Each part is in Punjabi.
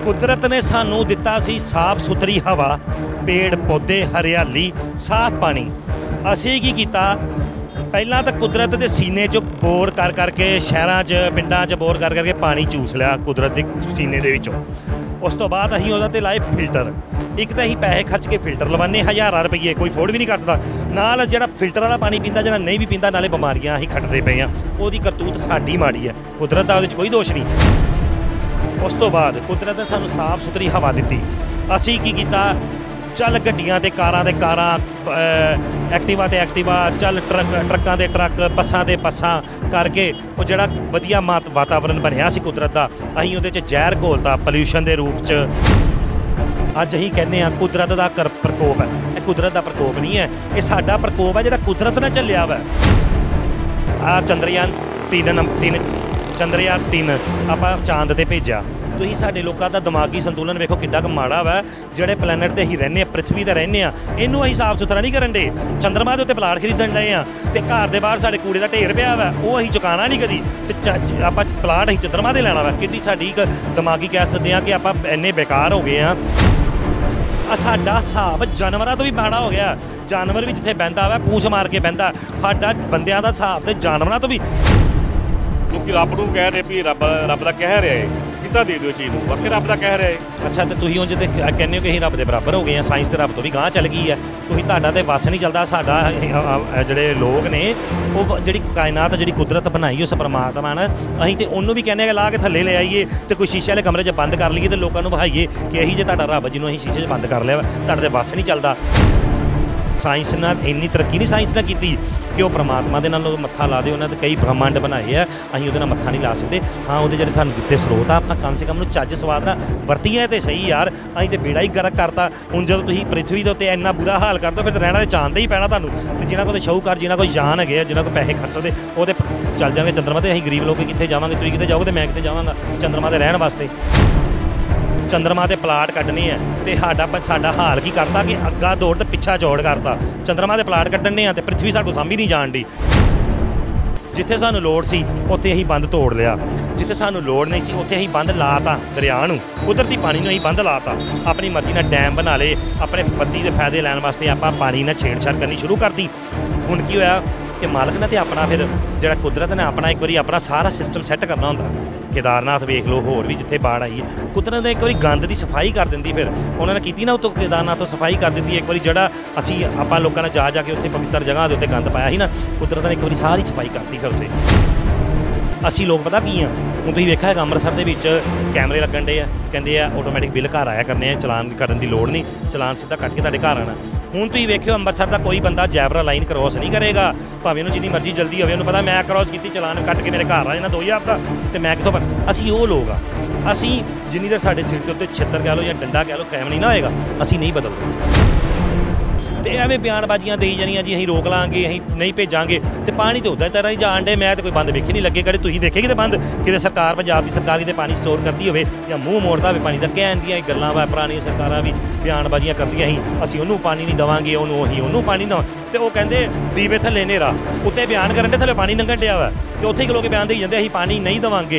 कुदरत ने सानू दिता सी साफ सुथरी हवा, पेड़ पौधे, हरियाली, साफ पानी। असी की कीता, पहला तो कुदरत के सीने चो बोर कर करके शहरों च पिंडां च बोर कर करके पानी चूस लिया कुदरत के सीने दे विचों। उस तो बाद असीं उहदे ते लाए फिल्टर। एक तो असीं पैसे खर्च के फिल्टर लवाने हज़ारां रुपये, कोई अफोर्ड भी नहीं कर सकता। नाल जिहड़ा फिल्टर वाला पानी पींदा, जिहड़ा नहीं भी पींदा, नाले बीमारियां असीं खटदे पे हां। उहदी करतूत साडी माड़ी है, कुदरत दा उहदे च कोई दोष नहीं। उस तो बाद कुदरत ने सानू साफ सुथरी हवा दी। असी की कीता, चल गड्डियां ते कारां एक्टिवा ते एक्टिवा, चल ट्रक्कां ते ट्रक, बसां ते बसां करके वो जिहड़ा वधिया वातावरण बनया सी कुदरत दा, असीं उहदे च जहर घोलता पॉल्यूशन के रूप च। अज असीं कहने कुदरत का प्रकोप है। यह कुदरत का प्रकोप नहीं है, ये साडा प्रकोप है जिहड़ा कुदरत ने झल्लिया वा। चंद्रयान 3 ਆਪਾਂ ਚਾਂਦ ਤੇ ਭੇਜਿਆ। ਤੁਸੀਂ ਸਾਡੇ ਲੋਕਾਂ ਦਾ ਦਿਮਾਗੀ ਸੰਤੁਲਨ ਵੇਖੋ ਕਿੱਡਾ ਕੁ ਮਾੜਾ ਵਾ। ਜਿਹੜੇ ਪਲੈਨਟ ਤੇ ਅਸੀਂ ਰਹਿੰਦੇ ਆ, ਪ੍ਰਿਥਵੀ ਤੇ ਰਹਿੰਦੇ ਆ, ਇਹਨੂੰ ਅਸੀਂ ਸਾਫ਼ ਸੁਥਰਾ ਨਹੀਂ ਕਰਨ ਡੇ। ਚੰਦਰਮਾ ਦੇ ਉੱਤੇ ਪਲਾਟ ਖਰੀਦਣ ਡਏ ਆ ਤੇ ਘਰ ਦੇ ਬਾਹਰ ਸਾਡੇ ਕੂੜੇ ਦਾ ਢੇਰ ਪਿਆ ਵਾ, ਉਹ ਅਸੀਂ ਚੁਕਾਉਣਾ ਨਹੀਂ ਕਦੀ। ਤੇ ਆਪਾਂ ਪਲਾਟ ਅਸੀਂ ਚੰਦਰਮਾ ਦੇ ਲੈਣਾ ਵਾ। ਕਿੱਡੀ ਸਾਡੀ ਇੱਕ ਦਿਮਾਗੀ ਕਹਿ ਸਕਦੇ ਆ ਕਿ ਆਪਾਂ ਇੰਨੇ ਬੇਕਾਰ ਹੋ ਗਏ ਆ। ਸਾਡਾ ਹਿਸਾਬ ਜਾਨਵਰਾਂ ਤੋਂ ਵੀ ਮਾੜਾ ਹੋ ਗਿਆ। ਜਾਨਵਰ ਵੀ ਜਿੱਥੇ ਬਹਿੰਦਾ ਵਾ ਪੂੰਛ ਮਾਰ ਕੇ ਬਹਿੰਦਾ, ਸਾਡਾ ਬੰਦਿਆਂ ਦਾ ਹਿਸਾਬ ਤੇ ਜਾਨਵਰਾਂ ਤੋਂ ਵੀ। क्योंकि रब नूं कह रहे भी रब दा कह रहा है, किस तरह दे दो चीज़ नूं, वाकई रब दा कह रहा है। अच्छा, तो तुसीं उंज ते कहने हो कि असीं रब दे बराबर हो गए हैं, साइंस ते रब तो भी गांह चल गई है। तुसीं तुहाडा ते वस नहीं चलदा। साडा जिहड़े लोग ने वो जिहड़ी कायनात जिहड़ी कुदरत बनाई उस परमात्मा ने, असीं ते उहनूं भी कहने ला के थल्ले ले आईए ते कोई शीशे वाले कमरे 'च बंद कर लईए ते लोकां नूं विखाईए कि यही जे तुहाडा रब जिन्हों असीं शीशे 'च बंद कर लिया, तुहाडे ते वस नहीं चलदा। साइंस ने इन्नी तरक्की नहीं साइंस ने की कि वो परमात्मा के नाल मत्था ला दे। उन्होंने कई ब्रह्मांड बनाए है, असीं उहदे नाल मत्था नहीं ला सकते। हाँ, वो जिहड़े तुहानूं दित्ते स्रोत आ, आपां कम से कम चज सवाद नाल वरतीए तो सही यार। असीं तो बेड़ा ही गर्क करता। हुण जदों तुसीं पृथ्वी के उत्ते इंना बुरा हाल कर दो, फिर रहना तो चांद ही पैना तुहानूं। ते जिन्हां कोल शाहूकार, जिन्हां कोल जान है, जिन्हां कोल पैसे खर्च सकते, वो तो चल जाएंगे चंद्रमा ते। असीं गरीब लोग कित्थे जावांगे? तुसीं कित्थे जाओगे तो मैं कित्थे जावांगा चंद्रमा ते रहण वास्ते। चंद्रमा के प्लाट कड्ढने हैं तो साडा हाल की करता कि अग्गा दौड़ तो पिछा चौड़ करता। चंद्रमा के प्लाट कड्ढने तो पृथ्वी साडे कोल साਂਭੀ नहीं जाण दी। जिथे सानू लोड़ सी उत्थे असीं बंद तोड़ लिया, जिथे सानू लोड़ नहीं सी उत्थे असीं बंद लाता। दरिया नूं, कुदरती पानी नूं असीं बंद लाता। अपनी मर्जी नाल डैम बना ले, अपने बत्ती के फायदे लैण वास्ते आपां पानी नाल छेड़छाड़ करनी शुरू कर दी। हुण की होया कि मालक ने तो अपना फिर जिहड़ा कुदरत ने अपना एक बारी अपना सारा सिस्टम सैट करना हुंदा। केदारनाथ वेख लो, होर भी जिथे बाढ़ आई, कुदरत ने एक बारी गंद की सफाई कर दिंदी। फिर उन्होंने की ना उतो केदारनाथ तो सफाई कर दी। एक बारी जड़ा असी आपां लोगों ने जा के उत्थे पवित्र जगह के उत्ते गंद पाया ही ना, कुदरत ने एक बारी सारी सफाई करती। फिर उत्थे असी लोग पता की हाँ, हुण तुसीं वेखिआ है अमृतसर दे विच कैमरे लगन डे आ, कहंदे आ ऑटोमैटिक बिल घर आया करने, चलान करन दी लोड़ नहीं, चलान सीधा कट के तुहाडे घर आना। हुण तुसीं वेखिओ अमृतसर का कोई बंदा जैबरा लाइन क्रॉस नहीं करेगा, भावें उहनूं जिन्नी मर्जी जल्दी होवे, उहनूं पता मैं क्रॉस की चलान कट के मेरे घर आ जाना 2000 का, तो मैं कितों असी वो लोग आ। असी जिन्नी देर साडे सिर के उत्ते छित्तर कह लो या डंडा कह लो कायम नहीं ना होएगा, असी नहीं बदलते। तो एवें बयानबाजियां देई जानियां जी असीं रोक लांगे, असीं नहीं भेजांगे, तो पानी तो उदा तरह ही जान डे। मैं तो कोई बंद वेखे नहीं लगे, कदे तुसीं देखे कि बंद किते सरकार पंजाब की सरकार किते पानी स्टोर करती होवे या मूँह मोड़ता होवे पानी दा। कहण दियां गल्लां वा, पुरानियां सरकारां भी बयानबाजियां करदियां असीं उहनूं पानी नहीं देवांगे, उहनूं पानी देवां, तो वो कहंदे दीवे थल्ले नेरा, उत्ते बयान करन दे थल्ले पानी लंघण डिया वा, तो उत्थे लोग बयान देई जांदे असीं पानी नहीं देवांगे।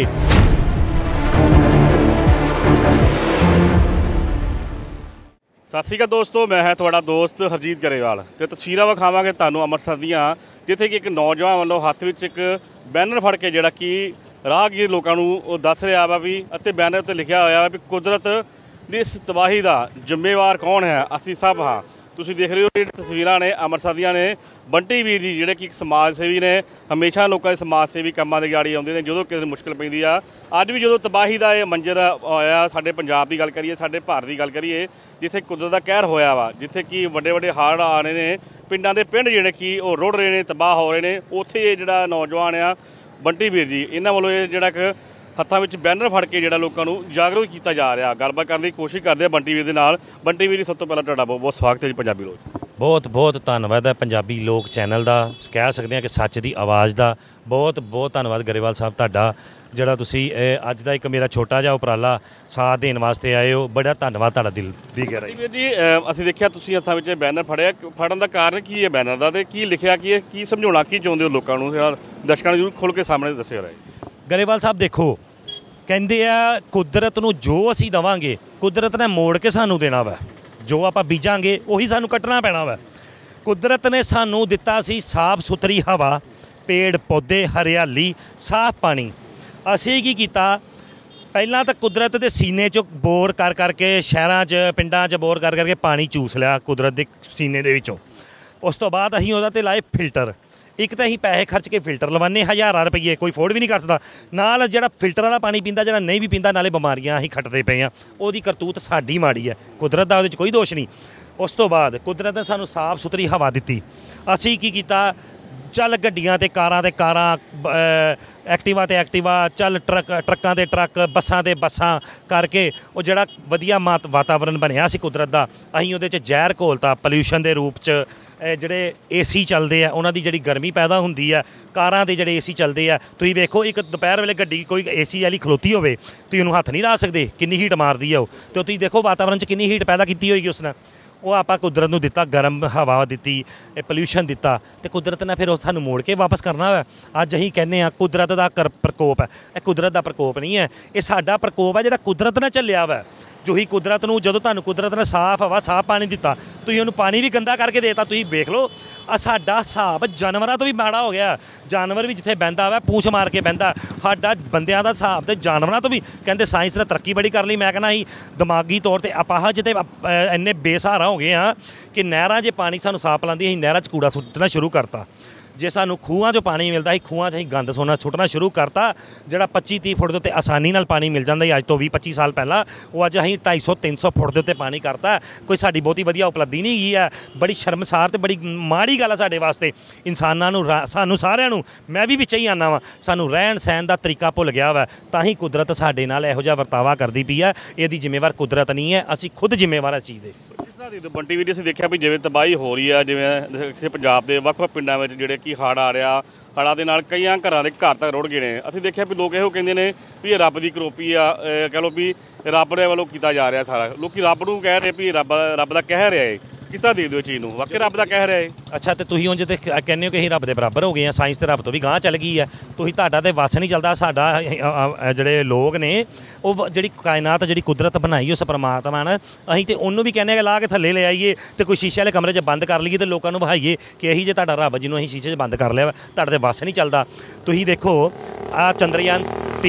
सत श्री अकाल दोस्तों, मैं है थोड़ा दोस्त हरजीत गरेवाल। तो तस्वीरां विखावांगे तुहानूं अमृतसर दीआं, जिथे कि एक नौजवान वालों हत्थ विच एक बैनर फड़ के जिहड़ा कि राहगीर लोकां नूं दस रहा वा भी, अते बैनर ते लिखिया होया वा भी कुदरत दी इस तबाही दा जिम्मेवार कौन है? असीं सब हाँ। तुसीं देख रहे हो ये तस्वीरां ने अमृतसर दीआं ने। बंटी वीर जी जिहड़े कि एक समाज सेवी ने, हमेशा लोगों के समाज सेवी कामां दे गाड़ी आउंदे ने जदों किसी नूं मुश्किल पैंदी आ। अज भी जदों तबाही दा ये मंजर होया, साडे पंजाब की गल करिए, साडे भारत की गल करिए, जिथे कुदरत का कहर होया वा, जिथे कि वड्डे वड्डे हाड़ आ रहे ने, पिंडां दे पिंड जिहड़े कि वो रुड़ रहे ने, तबाह हो रहे ने, उत्थे ये जिहड़ा नौजवान आ बंटी वीर जी, इन्हां वालों ये जिहड़ा कि हत्थां विच बैनर फड़ के जिहड़ा लोकां नूं जागरूक किया जा रहा। गलबात करने की कोशिश करते हैं बंटी वीर दे नाल। बंटी वीर जी, सब तो पहला तुहाडा बहुत बहुत स्वागत है जी पंजाबी लोग। बहुत बहुत धन्नवाद है पंजाबी लोग चैनल का, कह सकते हैं कि सच की आवाज़ का। बहुत बहुत धन्नवाद गरेवाल साहब तुहाडा, जिहड़ा तुसीं अज दा एक मेरा छोटा जिहा उपराला साथ देने वास्ते आए हो। बड़ा धन्नवाद तुहाडा दिल दी गहराई। वीर जी, असीं देखिआ तुसीं हत्थां विच बैनर फड़िआ, फड़न का कारण की है बैनर का, की लिखिआ की समझाउणा की चाहुंदे हो लोकां नूं? दर्शकां नूं जरूर खोल के सामने दस्सिओ। गरेवाल साहब देखो, ਕਹਿੰਦੇ ਆ ਕੁਦਰਤ ਨੂੰ ਜੋ ਅਸੀਂ ਦੇਵਾਂਗੇ ਕੁਦਰਤ ਨੇ ਮੋੜ ਕੇ ਸਾਨੂੰ ਦੇਣਾ ਵਾ। ਜੋ ਆਪਾਂ ਬੀਜਾਂਗੇ ਉਹੀ ਸਾਨੂੰ ਕੱਟਣਾ ਪੈਣਾ ਵਾ। ਕੁਦਰਤ ਨੇ ਸਾਨੂੰ ਦਿੱਤਾ ਸੀ ਸਾਫ਼ ਸੁਥਰੀ ਹਵਾ, ਪੇੜ ਪੌਦੇ, ਹਰਿਆਲੀ, ਸਾਫ਼ ਪਾਣੀ। ਅਸੀਂ ਕੀ ਕੀਤਾ, ਪਹਿਲਾਂ ਤਾਂ ਕੁਦਰਤ ਦੇ ਸੀਨੇ 'ਚੋਂ ਬੋਰ ਕਰ ਕਰਕੇ ਸ਼ਹਿਰਾਂ 'ਚ ਪਿੰਡਾਂ 'ਚ ਬੋਰ ਕਰ ਕਰਕੇ ਪਾਣੀ ਚੂਸ ਲਿਆ ਕੁਦਰਤ ਦੇ ਸੀਨੇ ਦੇ ਵਿੱਚੋਂ। ਉਸ ਤੋਂ ਬਾਅਦ ਅਸੀਂ ਉਹਦਾ 'ਤੇ ਲਾਏ ਫਿਲਟਰ। ਇੱਕ ਤਾਂ ਅਸੀਂ ਪੈਸੇ ਖਰਚ ਕੇ ਫਿਲਟਰ ਲਵਾਉਂਦੇ, ਹਜ਼ਾਰਾਂ ਰੁਪਈਏ, ਕੋਈ ਅਫੋਰਡ ਵੀ ਨਹੀਂ ਕਰ ਸਕਦਾ। ਨਾਲ ਜਿਹੜਾ ਫਿਲਟਰ ਵਾਲਾ ਪਾਣੀ ਪੀਂਦਾ, ਜਿਹੜਾ ਨਹੀਂ ਵੀ ਪੀਂਦਾ, ਨਾਲੇ ਬਿਮਾਰੀਆਂ ਅਸੀਂ ਖੱਟਦੇ ਪਏ ਹਾਂ। ਉਹਦੀ ਕਰਤੂਤ ਸਾਡੀ ਮਾੜੀ ਹੈ, ਕੁਦਰਤ ਦਾ ਉਹਦੇ 'ਚ ਕੋਈ ਦੋਸ਼ ਨਹੀਂ। ਉਸ ਤੋਂ ਬਾਅਦ ਕੁਦਰਤ ਨੇ ਸਾਨੂੰ ਸਾਫ਼ ਸੁਥਰੀ ਹਵਾ ਦਿੱਤੀ। ਅਸੀਂ ਕੀ ਕੀਤਾ, ਚੱਲ ਗੱਡੀਆਂ ਤੇ ਕਾਰਾਂ, ਐਕਟਿਵਾ ਤੇ ਐਕਟਿਵਾ, ਚੱਲ ਟਰੱਕਾਂ ਤੇ ਟਰੱਕ, ਬੱਸਾਂ ਤੇ ਬੱਸਾਂ ਕਰਕੇ ਉਹ ਜਿਹੜਾ ਵਧੀਆ ਵਾਤਾਵਰਨ ਬਣਿਆ ਸੀ ਕੁਦਰਤ ਦਾ, ਅਸੀਂ ਉਹਦੇ 'ਚ ਜ਼ਹਿਰ ਘੋਲਤਾ ਪੋਲਿਊਸ਼ਨ ਦੇ ਰੂਪ 'ਚ। ਜਿਹੜੇ ਏਸੀ ਚੱਲਦੇ ਆ ਉਹਨਾਂ ਦੀ ਜਿਹੜੀ ਗਰਮੀ ਪੈਦਾ ਹੁੰਦੀ ਆ, ਕਾਰਾਂ ਦੇ ਜਿਹੜੇ ਏਸੀ ਚੱਲਦੇ ਆ, ਤੁਸੀਂ ਵੇਖੋ ਇੱਕ ਦੁਪਹਿਰ ਵੇਲੇ ਗੱਡੀ ਕੋਈ ਏਸੀ ਵਾਲੀ ਖਲੋਤੀ ਹੋਵੇ, ਤੁਸੀਂ ਉਹਨੂੰ ਹੱਥ ਨਹੀਂ ਲਾ ਸਕਦੇ, ਕਿੰਨੀ ਹੀਟ ਮਾਰਦੀ ਆ ਉਹ। ਅਤੇ ਤੁਸੀਂ ਦੇਖੋ ਵਾਤਾਵਰਨ 'ਚ ਕਿੰਨੀ ਹੀਟ ਪੈਦਾ ਕੀਤੀ ਹੋਏਗੀ ਉਸਨੇ। ਉਹ ਆਪਾਂ ਕੁਦਰਤ ਨੂੰ ਦਿੱਤਾ, ਗਰਮ ਹਵਾ ਦਿੱਤੀ, ਇਹ ਪੋਲਿਊਸ਼ਨ ਦਿੱਤਾ, ਅਤੇ ਕੁਦਰਤ ਨੇ ਫਿਰ ਉਹ ਸਾਨੂੰ ਮੋੜ ਕੇ ਵਾਪਸ ਕਰਨਾ ਹੈ। ਅੱਜ ਅਸੀਂ ਕਹਿੰਦੇ ਹਾਂ ਕੁਦਰਤ ਦਾ ਪ੍ਰਕੋਪ ਹੈ। ਇਹ ਕੁਦਰਤ ਦਾ ਪ੍ਰਕੋਪ ਨਹੀਂ ਹੈ, ਇਹ ਸਾਡਾ ਪ੍ਰਕੋਪ ਹੈ ਜਿਹੜਾ ਕੁਦਰਤ ਨੇ ਝੱਲਿਆ ਵਾ। ਜੋ ਹੀ ਕੁਦਰਤ ਨੂੰ, ਜਦੋਂ ਤੁਹਾਨੂੰ ਕੁਦਰਤ ਨੇ ਸਾਫ਼ ਹਵਾ, ਸਾਫ਼ ਪਾਣੀ ਦਿੱਤਾ, ਤੁਸੀਂ ਉਹਨੂੰ ਪਾਣੀ ਵੀ ਗੰਦਾ ਕਰਕੇ ਦੇਤਾ। ਤੁਸੀਂ ਵੇਖ ਲਓ ਸਾਡਾ ਹਿਸਾਬ ਜਾਨਵਰਾਂ ਤੋਂ ਵੀ ਮਾੜਾ ਹੋ ਗਿਆ। ਜਾਨਵਰ ਵੀ ਜਿੱਥੇ ਬਹਿੰਦਾ ਵਾ ਪੂਛ ਮਾਰ ਕੇ ਬਹਿੰਦਾ, ਸਾਡਾ ਬੰਦਿਆਂ ਦਾ ਹਿਸਾਬ ਤੇ ਜਾਨਵਰਾਂ ਤੋਂ ਵੀ। ਕਹਿੰਦੇ ਸਾਇੰਸ ਨੇ ਤਰੱਕੀ ਬੜੀ ਕਰ ਲਈ। ਮੈਂ ਕਹਿੰਦਾ ਅਸੀਂ ਦਿਮਾਗੀ ਤੌਰ 'ਤੇ ਅਪਾਹਜ ਤੇ ਇੰਨੇ ਬੇਸਹਾਰਾ ਹੋ ਗਏ ਹਾਂ ਕਿ ਨਹਿਰਾਂ 'ਚ ਪਾਣੀ ਸਾਨੂੰ ਸਾਫ਼ ਪਿਲਾਉਂਦੀ, ਅਸੀਂ ਨਹਿਰਾਂ 'ਚ ਕੂੜਾ ਸੁੱਟਣਾ ਸ਼ੁਰੂ ਕਰਤਾ। ਜੇ ਸਾਨੂੰ ਖੂਹਾਂ 'ਚੋਂ ਪਾਣੀ ਮਿਲਦਾ ਸੀ, ਖੂਹਾਂ 'ਚ ਅਸੀਂ ਗੰਦ ਸੁੱਟਣਾ ਸ਼ੁਰੂ ਕਰਤਾ। ਜਿਹੜਾ 25-30 ਫੁੱਟ ਦੇ ਉੱਤੇ ਆਸਾਨੀ ਨਾਲ ਪਾਣੀ ਮਿਲ ਜਾਂਦਾ ਸੀ ਅੱਜ ਤੋਂ 20-25 ਸਾਲ ਪਹਿਲਾਂ, ਉਹ ਅੱਜ ਅਸੀਂ 250-300 ਫੁੱਟ ਦੇ ਉੱਤੇ ਪਾਣੀ ਕਰਤਾ। ਕੋਈ ਸਾਡੀ ਬਹੁਤੀ ਵਧੀਆ ਉਪਲਬਧੀ ਨਹੀਂ ਗਈ ਹੈ। ਬੜੀ ਸ਼ਰਮਸਾਰ ਤੇ ਬੜੀ ਮਾੜੀ ਗੱਲ ਹੈ ਸਾਡੇ ਵਾਸਤੇ। ਇਨਸਾਨਾਂ ਨੂੰ, ਸਾਨੂੰ ਸਾਰਿਆਂ ਨੂੰ, ਮੈਂ ਵੀ ਵਿੱਚ ਹੀ ਆਉਂਦਾ ਵਾਂ, ਸਾਨੂੰ ਰਹਿਣ ਸਹਿਣ ਦਾ ਤਰੀਕਾ ਭੁੱਲ ਗਿਆ ਵਾ। ਤਾਂ ਹੀ ਕੁਦਰਤ ਸਾਡੇ ਨਾਲ ਇਹੋ ਜਿਹਾ ਵਰਤਾਵਾ ਕਰਦੀ ਪਈ ਹੈ। ਇਹਦੀ ਜ਼ਿੰਮੇਵਾਰ ਕੁਦਰਤ ਨਹੀਂ ਹੈ, ਅਸੀਂ ਖੁਦ ਜ਼ਿੰਮੇਵਾਰ ਇਸ ਚੀਜ਼ ਦੇ। ਬੰਟੀ ਵੀਡੀਓ ਅਸੀਂ ਦੇਖਿਆ ਵੀ ਜਿਵੇਂ ਤਬਾਹੀ ਹੋ ਰਹੀ ਆ, ਜਿਵੇਂ ਕਿਸੇ ਪੰਜਾਬ ਦੇ ਵੱਖ-ਵੱਖ ਪਿੰਡਾਂ ਵਿੱਚ ਜਿਹੜੇ ਕਿ ਹੜ੍ਹ ਆ ਰਿਹਾ, ਹੜ੍ਹਾਂ ਦੇ ਨਾਲ ਕਈਆਂ ਘਰਾਂ ਦੇ ਘਰ ਤੱਕ ਰੁੜ ਗਏ ਨੇ। ਅਸੀਂ ਦੇਖਿਆ ਵੀ ਲੋਕ ਇਹੋ ਕਹਿੰਦੇ ਨੇ ਵੀ ਇਹ ਰੱਬ ਦੀ ਕਰੋਪੀ ਆ, ਕਹਿ ਲਓ ਵੀ ਰੱਬ ਦੇ ਵੱਲੋਂ ਕੀਤਾ ਜਾ ਰਿਹਾ ਸਾਰਾ। ਲੋਕ ਰੱਬ ਨੂੰ ਕਹਿ ਰਹੇ ਵੀ ਰੱਬ ਦਾ ਕਹਿ ਰਿਹਾ ਹੈ। ਕਿਸ ਤਰ੍ਹਾਂ ਦੇਖਦੇ ਹੋ ਚੀਜ਼ ਨੂੰ, ਵਾਕਈ ਰੱਬ ਦਾ ਕਹਿ ਰਿਹਾ ਹੈ? ਅੱਛਾ, ਤੇ ਤੁਸੀਂ ਉਂਝ ਤੇ ਕਹਿੰਦੇ ਹੋ ਕਿ ਅਸੀਂ ਰੱਬ ਦੇ ਬਰਾਬਰ ਹੋ ਗਏ ਹਾਂ, ਸਾਇੰਸ ਤੇ ਰੱਬ ਤੋਂ ਵੀ ਗਾਂਹ ਚੱਲ ਗਈ ਹੈ। ਤੁਸੀਂ, ਤੁਹਾਡਾ ਤੇ ਵੱਸ ਨਹੀਂ ਚੱਲਦਾ। ਸਾਡਾ ਜਿਹੜੇ ਲੋਕ ਨੇ, ਉਹ ਜਿਹੜੀ ਕਾਇਨਾਤ, ਜਿਹੜੀ ਕੁਦਰਤ ਬਣਾਈ ਉਸ ਪਰਮਾਤਮਾ ਨੇ, ਅਸੀਂ ਤੇ ਉਹਨੂੰ ਵੀ ਕਹਿੰਦੇ ਹਾਂ ਕਿ ਲਾ ਕੇ ਥੱਲੇ ਲੈ ਆਈਏ ਤੇ ਕੋਈ ਸ਼ੀਸ਼ੇ ਵਾਲੇ ਕਮਰੇ 'ਚ ਬੰਦ ਕਰ ਲਈਏ ਤੇ ਲੋਕਾਂ ਨੂੰ ਵਿਖਾਈਏ ਕਿ ਇਹੀ ਜੇ ਤੁਹਾਡਾ ਰੱਬ ਜਿਹਨੂੰ ਅਸੀਂ ਸ਼ੀਸ਼ੇ 'ਚ ਬੰਦ ਕਰ ਲਿਆ ਵਾ, ਤੁਹਾਡਾ ਤੇ ਵੱਸ ਨਹੀਂ ਚੱਲਦਾ। ਤੁਸੀਂ ਦੇਖੋ ਆਹ ਚੰਦਰਯਾਨ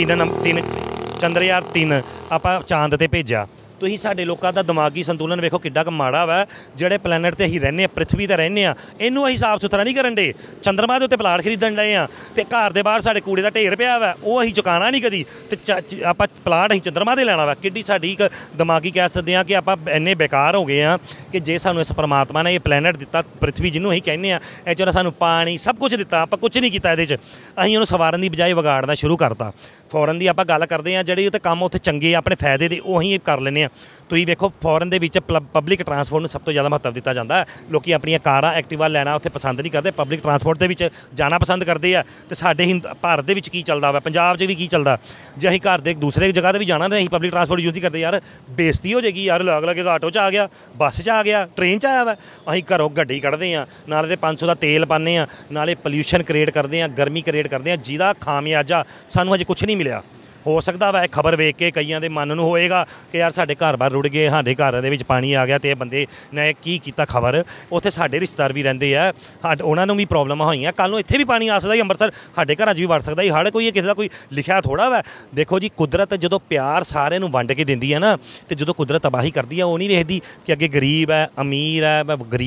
3 ਆਪਾਂ ਚਾਂਦ 'ਤੇ ਭੇਜਿਆ। ਤੁਸੀਂ ਸਾਡੇ ਲੋਕਾਂ ਦਾ ਦਿਮਾਗੀ ਸੰਤੁਲਨ ਵੇਖੋ ਕਿੱਡਾ ਕੁ ਮਾੜਾ ਵਾ। ਜਿਹੜੇ ਪਲੈਨਟ 'ਤੇ ਅਸੀਂ ਰਹਿੰਦੇ ਹਾਂ, ਪ੍ਰਿਥਵੀ 'ਤੇ ਰਹਿੰਦੇ ਹਾਂ, ਇਹਨੂੰ ਅਸੀਂ ਸਾਫ਼ ਸੁਥਰਾ ਨਹੀਂ ਕਰਨ ਡੇ। ਚੰਦਰਮਾ ਦੇ ਉੱਤੇ ਪਲਾਟ ਖਰੀਦਣ ਡਏ ਹਾਂ ਅਤੇ ਘਰ ਦੇ ਬਾਹਰ ਸਾਡੇ ਕੂੜੇ ਦਾ ਢੇਰ ਪਿਆ ਵਾ, ਉਹ ਅਸੀਂ ਚੁਕਾਉਣਾ ਨਹੀਂ ਕਦੀ, ਅਤੇ ਆਪਾਂ ਪਲਾਟ ਅਸੀਂ ਚੰਦਰਮਾ 'ਤੇ ਲੈਣਾ ਵਾ। ਕਿੱਡੀ ਸਾਡੀ ਇੱਕ ਦਿਮਾਗੀ ਕਹਿ ਸਕਦੇ ਹਾਂ ਕਿ ਆਪਾਂ ਇੰਨੇ ਬੇਕਾਰ ਹੋ ਗਏ ਹਾਂ ਕਿ ਜੇ ਸਾਨੂੰ ਇਸ ਪਰਮਾਤਮਾ ਨੇ ਇਹ ਪਲੈਨਟ ਦਿੱਤਾ, ਪ੍ਰਿਥਵੀ ਜਿਹਨੂੰ ਅਸੀਂ ਕਹਿੰਦੇ ਹਾਂ, ਇਹ 'ਚ ਸਾਨੂੰ ਪਾਣੀ ਸਭ ਕੁਝ ਦਿੱਤਾ, ਆਪਾਂ ਕੁਝ ਨਹੀਂ ਕੀਤਾ ਇਹਦੇ 'ਚ। ਅਸੀਂ ਉਹਨੂੰ ਸਵਾਰਨ ਦੀ ਬਜਾਏ ਵਿਗਾੜਨਾ ਸ਼ੁਰੂ ਕਰਤਾ। ਫੋਰਨ ਦੀ ਆਪਾਂ ਗੱਲ ਕਰਦੇ ਹਾਂ, ਜਿਹੜੇ ਉੱਥੇ ਕੰਮ ਉੱਥੇ ਚੰਗੇ ਆਪਣੇ ਫਾਇਦੇ ਦੇ, ਉਹ ਅਸੀਂ ਕਰ ਲੈਂਦੇ ਹਾਂ। ਤੁਸੀਂ ਵੇਖੋ ਫੋਰਨ ਦੇ ਵਿੱਚ ਪਬਲਿਕ ਟਰਾਂਸਪੋਰਟ ਨੂੰ ਸਭ ਤੋਂ ਜ਼ਿਆਦਾ ਮਹੱਤਵ ਦਿੱਤਾ ਜਾਂਦਾ। ਲੋਕ ਆਪਣੀਆਂ ਕਾਰਾਂ, ਐਕਟਿਵਾ ਲੈਣਾ ਉੱਥੇ ਪਸੰਦ ਨਹੀਂ ਕਰਦੇ, ਪਬਲਿਕ ਟਰਾਂਸਪੋਰਟ ਦੇ ਵਿੱਚ ਜਾਣਾ ਪਸੰਦ ਕਰਦੇ ਆ। ਅਤੇ ਸਾਡੇ ਭਾਰਤ ਦੇ ਵਿੱਚ ਕੀ ਚੱਲਦਾ ਵਾ, ਪੰਜਾਬ 'ਚ ਵੀ ਕੀ ਚੱਲਦਾ, ਜੇ ਅਸੀਂ ਘਰ ਦੇ ਦੂਸਰੇ ਜਗ੍ਹਾ 'ਤੇ ਵੀ ਜਾਣਾ ਤਾਂ ਅਸੀਂ ਪਬਲਿਕ ਟਰਾਂਸਪੋਰਟ ਯੂਜ਼ ਨਹੀਂ ਕਰਦੇ। ਯਾਰ ਬੇਇੱਜ਼ਤੀ ਹੋ ਜਾਏਗੀ ਯਾਰ, ਲੱਗ ਲੱਗੇ ਆਟੋ 'ਚ ਆ ਗਿਆ, ਬੱਸ 'ਚ ਆ ਗਿਆ, ਟ੍ਰੇਨ 'ਚ ਆਇਆ ਵਾ। ਅਸੀਂ ਘਰੋਂ ਗੱਡੀ ਕੱਢਦੇ ਹਾਂ, ਨਾਲੇ 500 ਦਾ ਤੇਲ ਪਾਉਂਦੇ ਹਾਂ, ਨਾਲੇ ਪੋਲਿਊਸ਼ਨ ਕ੍ਰੀਏਟ ਕਰਦੇ ਹਾਂ, ਗਰਮੀ ਕ੍ਰੀਏਟ ਕਰਦੇ ਹਾਂ, ਜਿਹਦਾ ਖਾਮਿਆਜਾ ਸਾਨੂੰ ਹਜੇ ਕੁਛ ਨਹੀਂ ਮਿਲਿਆ। ਹੋ ਸਕਦਾ ਵਾ ਇਹ ਖਬਰ ਵੇਖ ਕੇ ਕਈਆਂ ਦੇ ਮਨ ਨੂੰ ਹੋਏਗਾ ਕਿ ਯਾਰ ਸਾਡੇ ਘਰ-ਬਾਰ ਰੁੜ ਗਏ, ਸਾਡੇ ਘਰ ਦੇ ਵਿੱਚ ਪਾਣੀ ਆ ਗਿਆ ਅਤੇ ਇਹ ਬੰਦੇ ਨੇ ਕੀ ਕੀਤਾ। ਖਬਰ ਉੱਥੇ ਸਾਡੇ ਰਿਸ਼ਤੇਦਾਰ ਵੀ ਰਹਿੰਦੇ ਆ, ਉਹਨਾਂ ਨੂੰ ਵੀ ਪ੍ਰੋਬਲਮਾਂ ਹੋਈਆਂ। ਕੱਲ੍ਹ ਨੂੰ ਇੱਥੇ ਵੀ ਪਾਣੀ ਆ ਸਕਦਾ ਜੀ, ਅੰਮ੍ਰਿਤਸਰ ਸਾਡੇ ਘਰਾਂ 'ਚ ਵੀ ਵੜ ਸਕਦਾ ਜੀ ਹੜ੍ਹ। ਕੋਈ ਕਿਸੇ ਦਾ ਕੋਈ ਲਿਖਿਆ ਥੋੜ੍ਹਾ ਵਾ। ਦੇਖੋ ਜੀ, ਕੁਦਰਤ ਜਦੋਂ ਪਿਆਰ ਸਾਰਿਆਂ ਨੂੰ ਵੰਡ ਕੇ ਦਿੰਦੀ ਹੈ ਨਾ, ਅਤੇ ਜਦੋਂ ਕੁਦਰਤ ਤਬਾਹੀ ਕਰਦੀ ਹੈ, ਉਹ ਨਹੀਂ ਵੇਖਦੀ ਕਿ ਅੱਗੇ ਗਰੀਬ ਹੈ, ਅਮੀਰ ਹੈ,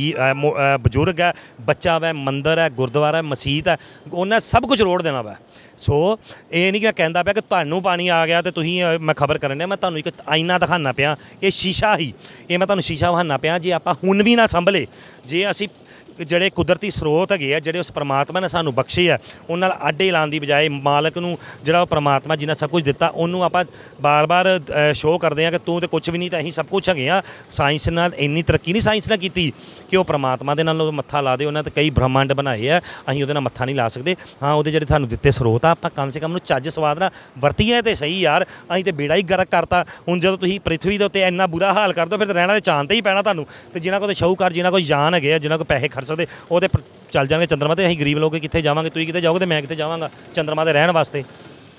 ਬਜ਼ੁਰਗ ਹੈ, ਬੱਚਾ ਵਾ, ਮੰਦਰ ਹੈ, ਗੁਰਦੁਆਰਾ ਹੈ, ਮਸੀਤ ਹੈ, ਉਹਨਾਂ ਸਭ ਕੁਝ ਰੋੜ ਦੇਣਾ ਵਾ। ਸੋ ਇਹ ਨਹੀਂ ਕਿ ਕਹਿੰਦਾ ਪਿਆ ਕਿ ਤੁਹਾਨੂੰ ਪਾਣੀ ਆ ਗਿਆ ਅਤੇ ਤੁਸੀਂ, ਮੈਂ ਖਬਰ ਕਰਨ ਡਿਆ, ਮੈਂ ਤੁਹਾਨੂੰ ਇੱਕ ਆਈਨਾ ਦਿਖਾਉਂਦਾ ਪਿਆ। ਇਹ ਸ਼ੀਸ਼ਾ ਹੀ, ਇਹ ਮੈਂ ਤੁਹਾਨੂੰ ਸ਼ੀਸ਼ਾ ਵਿਖਾਉਂਦਾ ਪਿਆ। ਜੇ ਆਪਾਂ ਹੁਣ ਵੀ ਨਾ ਸੰਭਲੇ, ਜੇ ਅਸੀਂ ਜਿਹੜੇ ਕੁਦਰਤੀ ਸਰੋਤ ਹੈਗੇ ਆ, ਜਿਹੜੇ ਉਸ ਪਰਮਾਤਮਾ ਨੇ ਸਾਨੂੰ ਬਖਸ਼ੇ ਆ, ਉਹਨਾਂ ਨਾਲ ਆਡੇ ਲਾਉਣ ਦੀ ਬਜਾਏ ਮਾਲਕ ਨੂੰ, ਜਿਹੜਾ ਉਹ ਪਰਮਾਤਮਾ ਜਿਹਨਾਂ ਸਭ ਕੁਝ ਦਿੱਤਾ, ਉਹਨੂੰ ਆਪਾਂ ਬਾਰ-ਬਾਰ ਸ਼ੋਅ ਕਰਦੇ ਹਾਂ ਕਿ ਤੂੰ ਤਾਂ ਕੁਛ ਵੀ ਨਹੀਂ, ਤਾਂ ਅਸੀਂ ਸਭ ਕੁਛ ਹੈਗੇ ਹਾਂ। ਸਾਇੰਸ ਨਾਲ ਇੰਨੀ ਤਰੱਕੀ ਨਹੀਂ ਸਾਇੰਸ ਨੇ ਕੀਤੀ ਕਿ ਉਹ ਪਰਮਾਤਮਾ ਦੇ ਨਾਲ ਮੱਥਾ ਲਾ ਦੇ। ਉਹਨਾਂ 'ਤੇ ਕਈ ਬ੍ਰਹਮੰਡ ਬਣਾਏ ਆ, ਅਸੀਂ ਉਹਦੇ ਨਾਲ ਮੱਥਾ ਨਹੀਂ ਲਾ ਸਕਦੇ। ਹਾਂ, ਉਹਦੇ ਜਿਹੜੇ ਤੁਹਾਨੂੰ ਦਿੱਤੇ ਸਰੋਤ ਆ, ਆਪਾਂ ਕਮ ਸੇ ਕਮ ਨੂੰ ਚੱਜ ਸਵਾਦ ਨਾਲ ਵਰਤੀਏ ਤਾਂ ਸਹੀ ਯਾਰ। ਅਸੀਂ ਤਾਂ ਬੇੜਾ ਹੀ ਗਰਕ ਕਰਤਾ। ਹੁਣ ਜਦੋਂ ਤੁਸੀਂ ਪ੍ਰਿਥਵੀ ਦੇ ਉੱਤੇ ਇੰਨਾ ਬੁਰਾ ਹਾਲ ਕਰ ਦਿਓ, ਫਿਰ ਤਾਂ ਰਹਿਣਾ ਤਾਂ ਚਾਂਦ 'ਤੇ ਹੀ ਪੈਣਾ ਤੁਹਾਨੂੰ। ਅਤੇ ਜਿਨ੍ਹਾਂ ਕੋਲ ਸ਼ਾਹੂਕਾਰ, ਜਿਨ੍ਹਾਂ ਕੋਲ ਜਾਨ ਹੈਗੇ ਆ, ਜਿਨ੍ਹਾਂ ਕੋਲ ਪੈਸੇ ਖਰਚ ਸਕਦੇ, ਉਹ ਤਾਂ ਚੱਲ ਜਾਣਗੇ ਚੰਦਰਮਾ 'ਤੇ। ਅਸੀਂ ਗਰੀਬ ਲੋਕ ਕਿੱਥੇ ਜਾਵਾਂਗੇ? ਤੁਸੀਂ ਕਿਤੇ ਜਾਓਗੇ ਅਤੇ ਮੈਂ ਕਿਤੇ ਜਾਵਾਂਗਾ ਚੰਦਰਮਾ 'ਤੇ ਰਹਿਣ ਵਾਸਤੇ।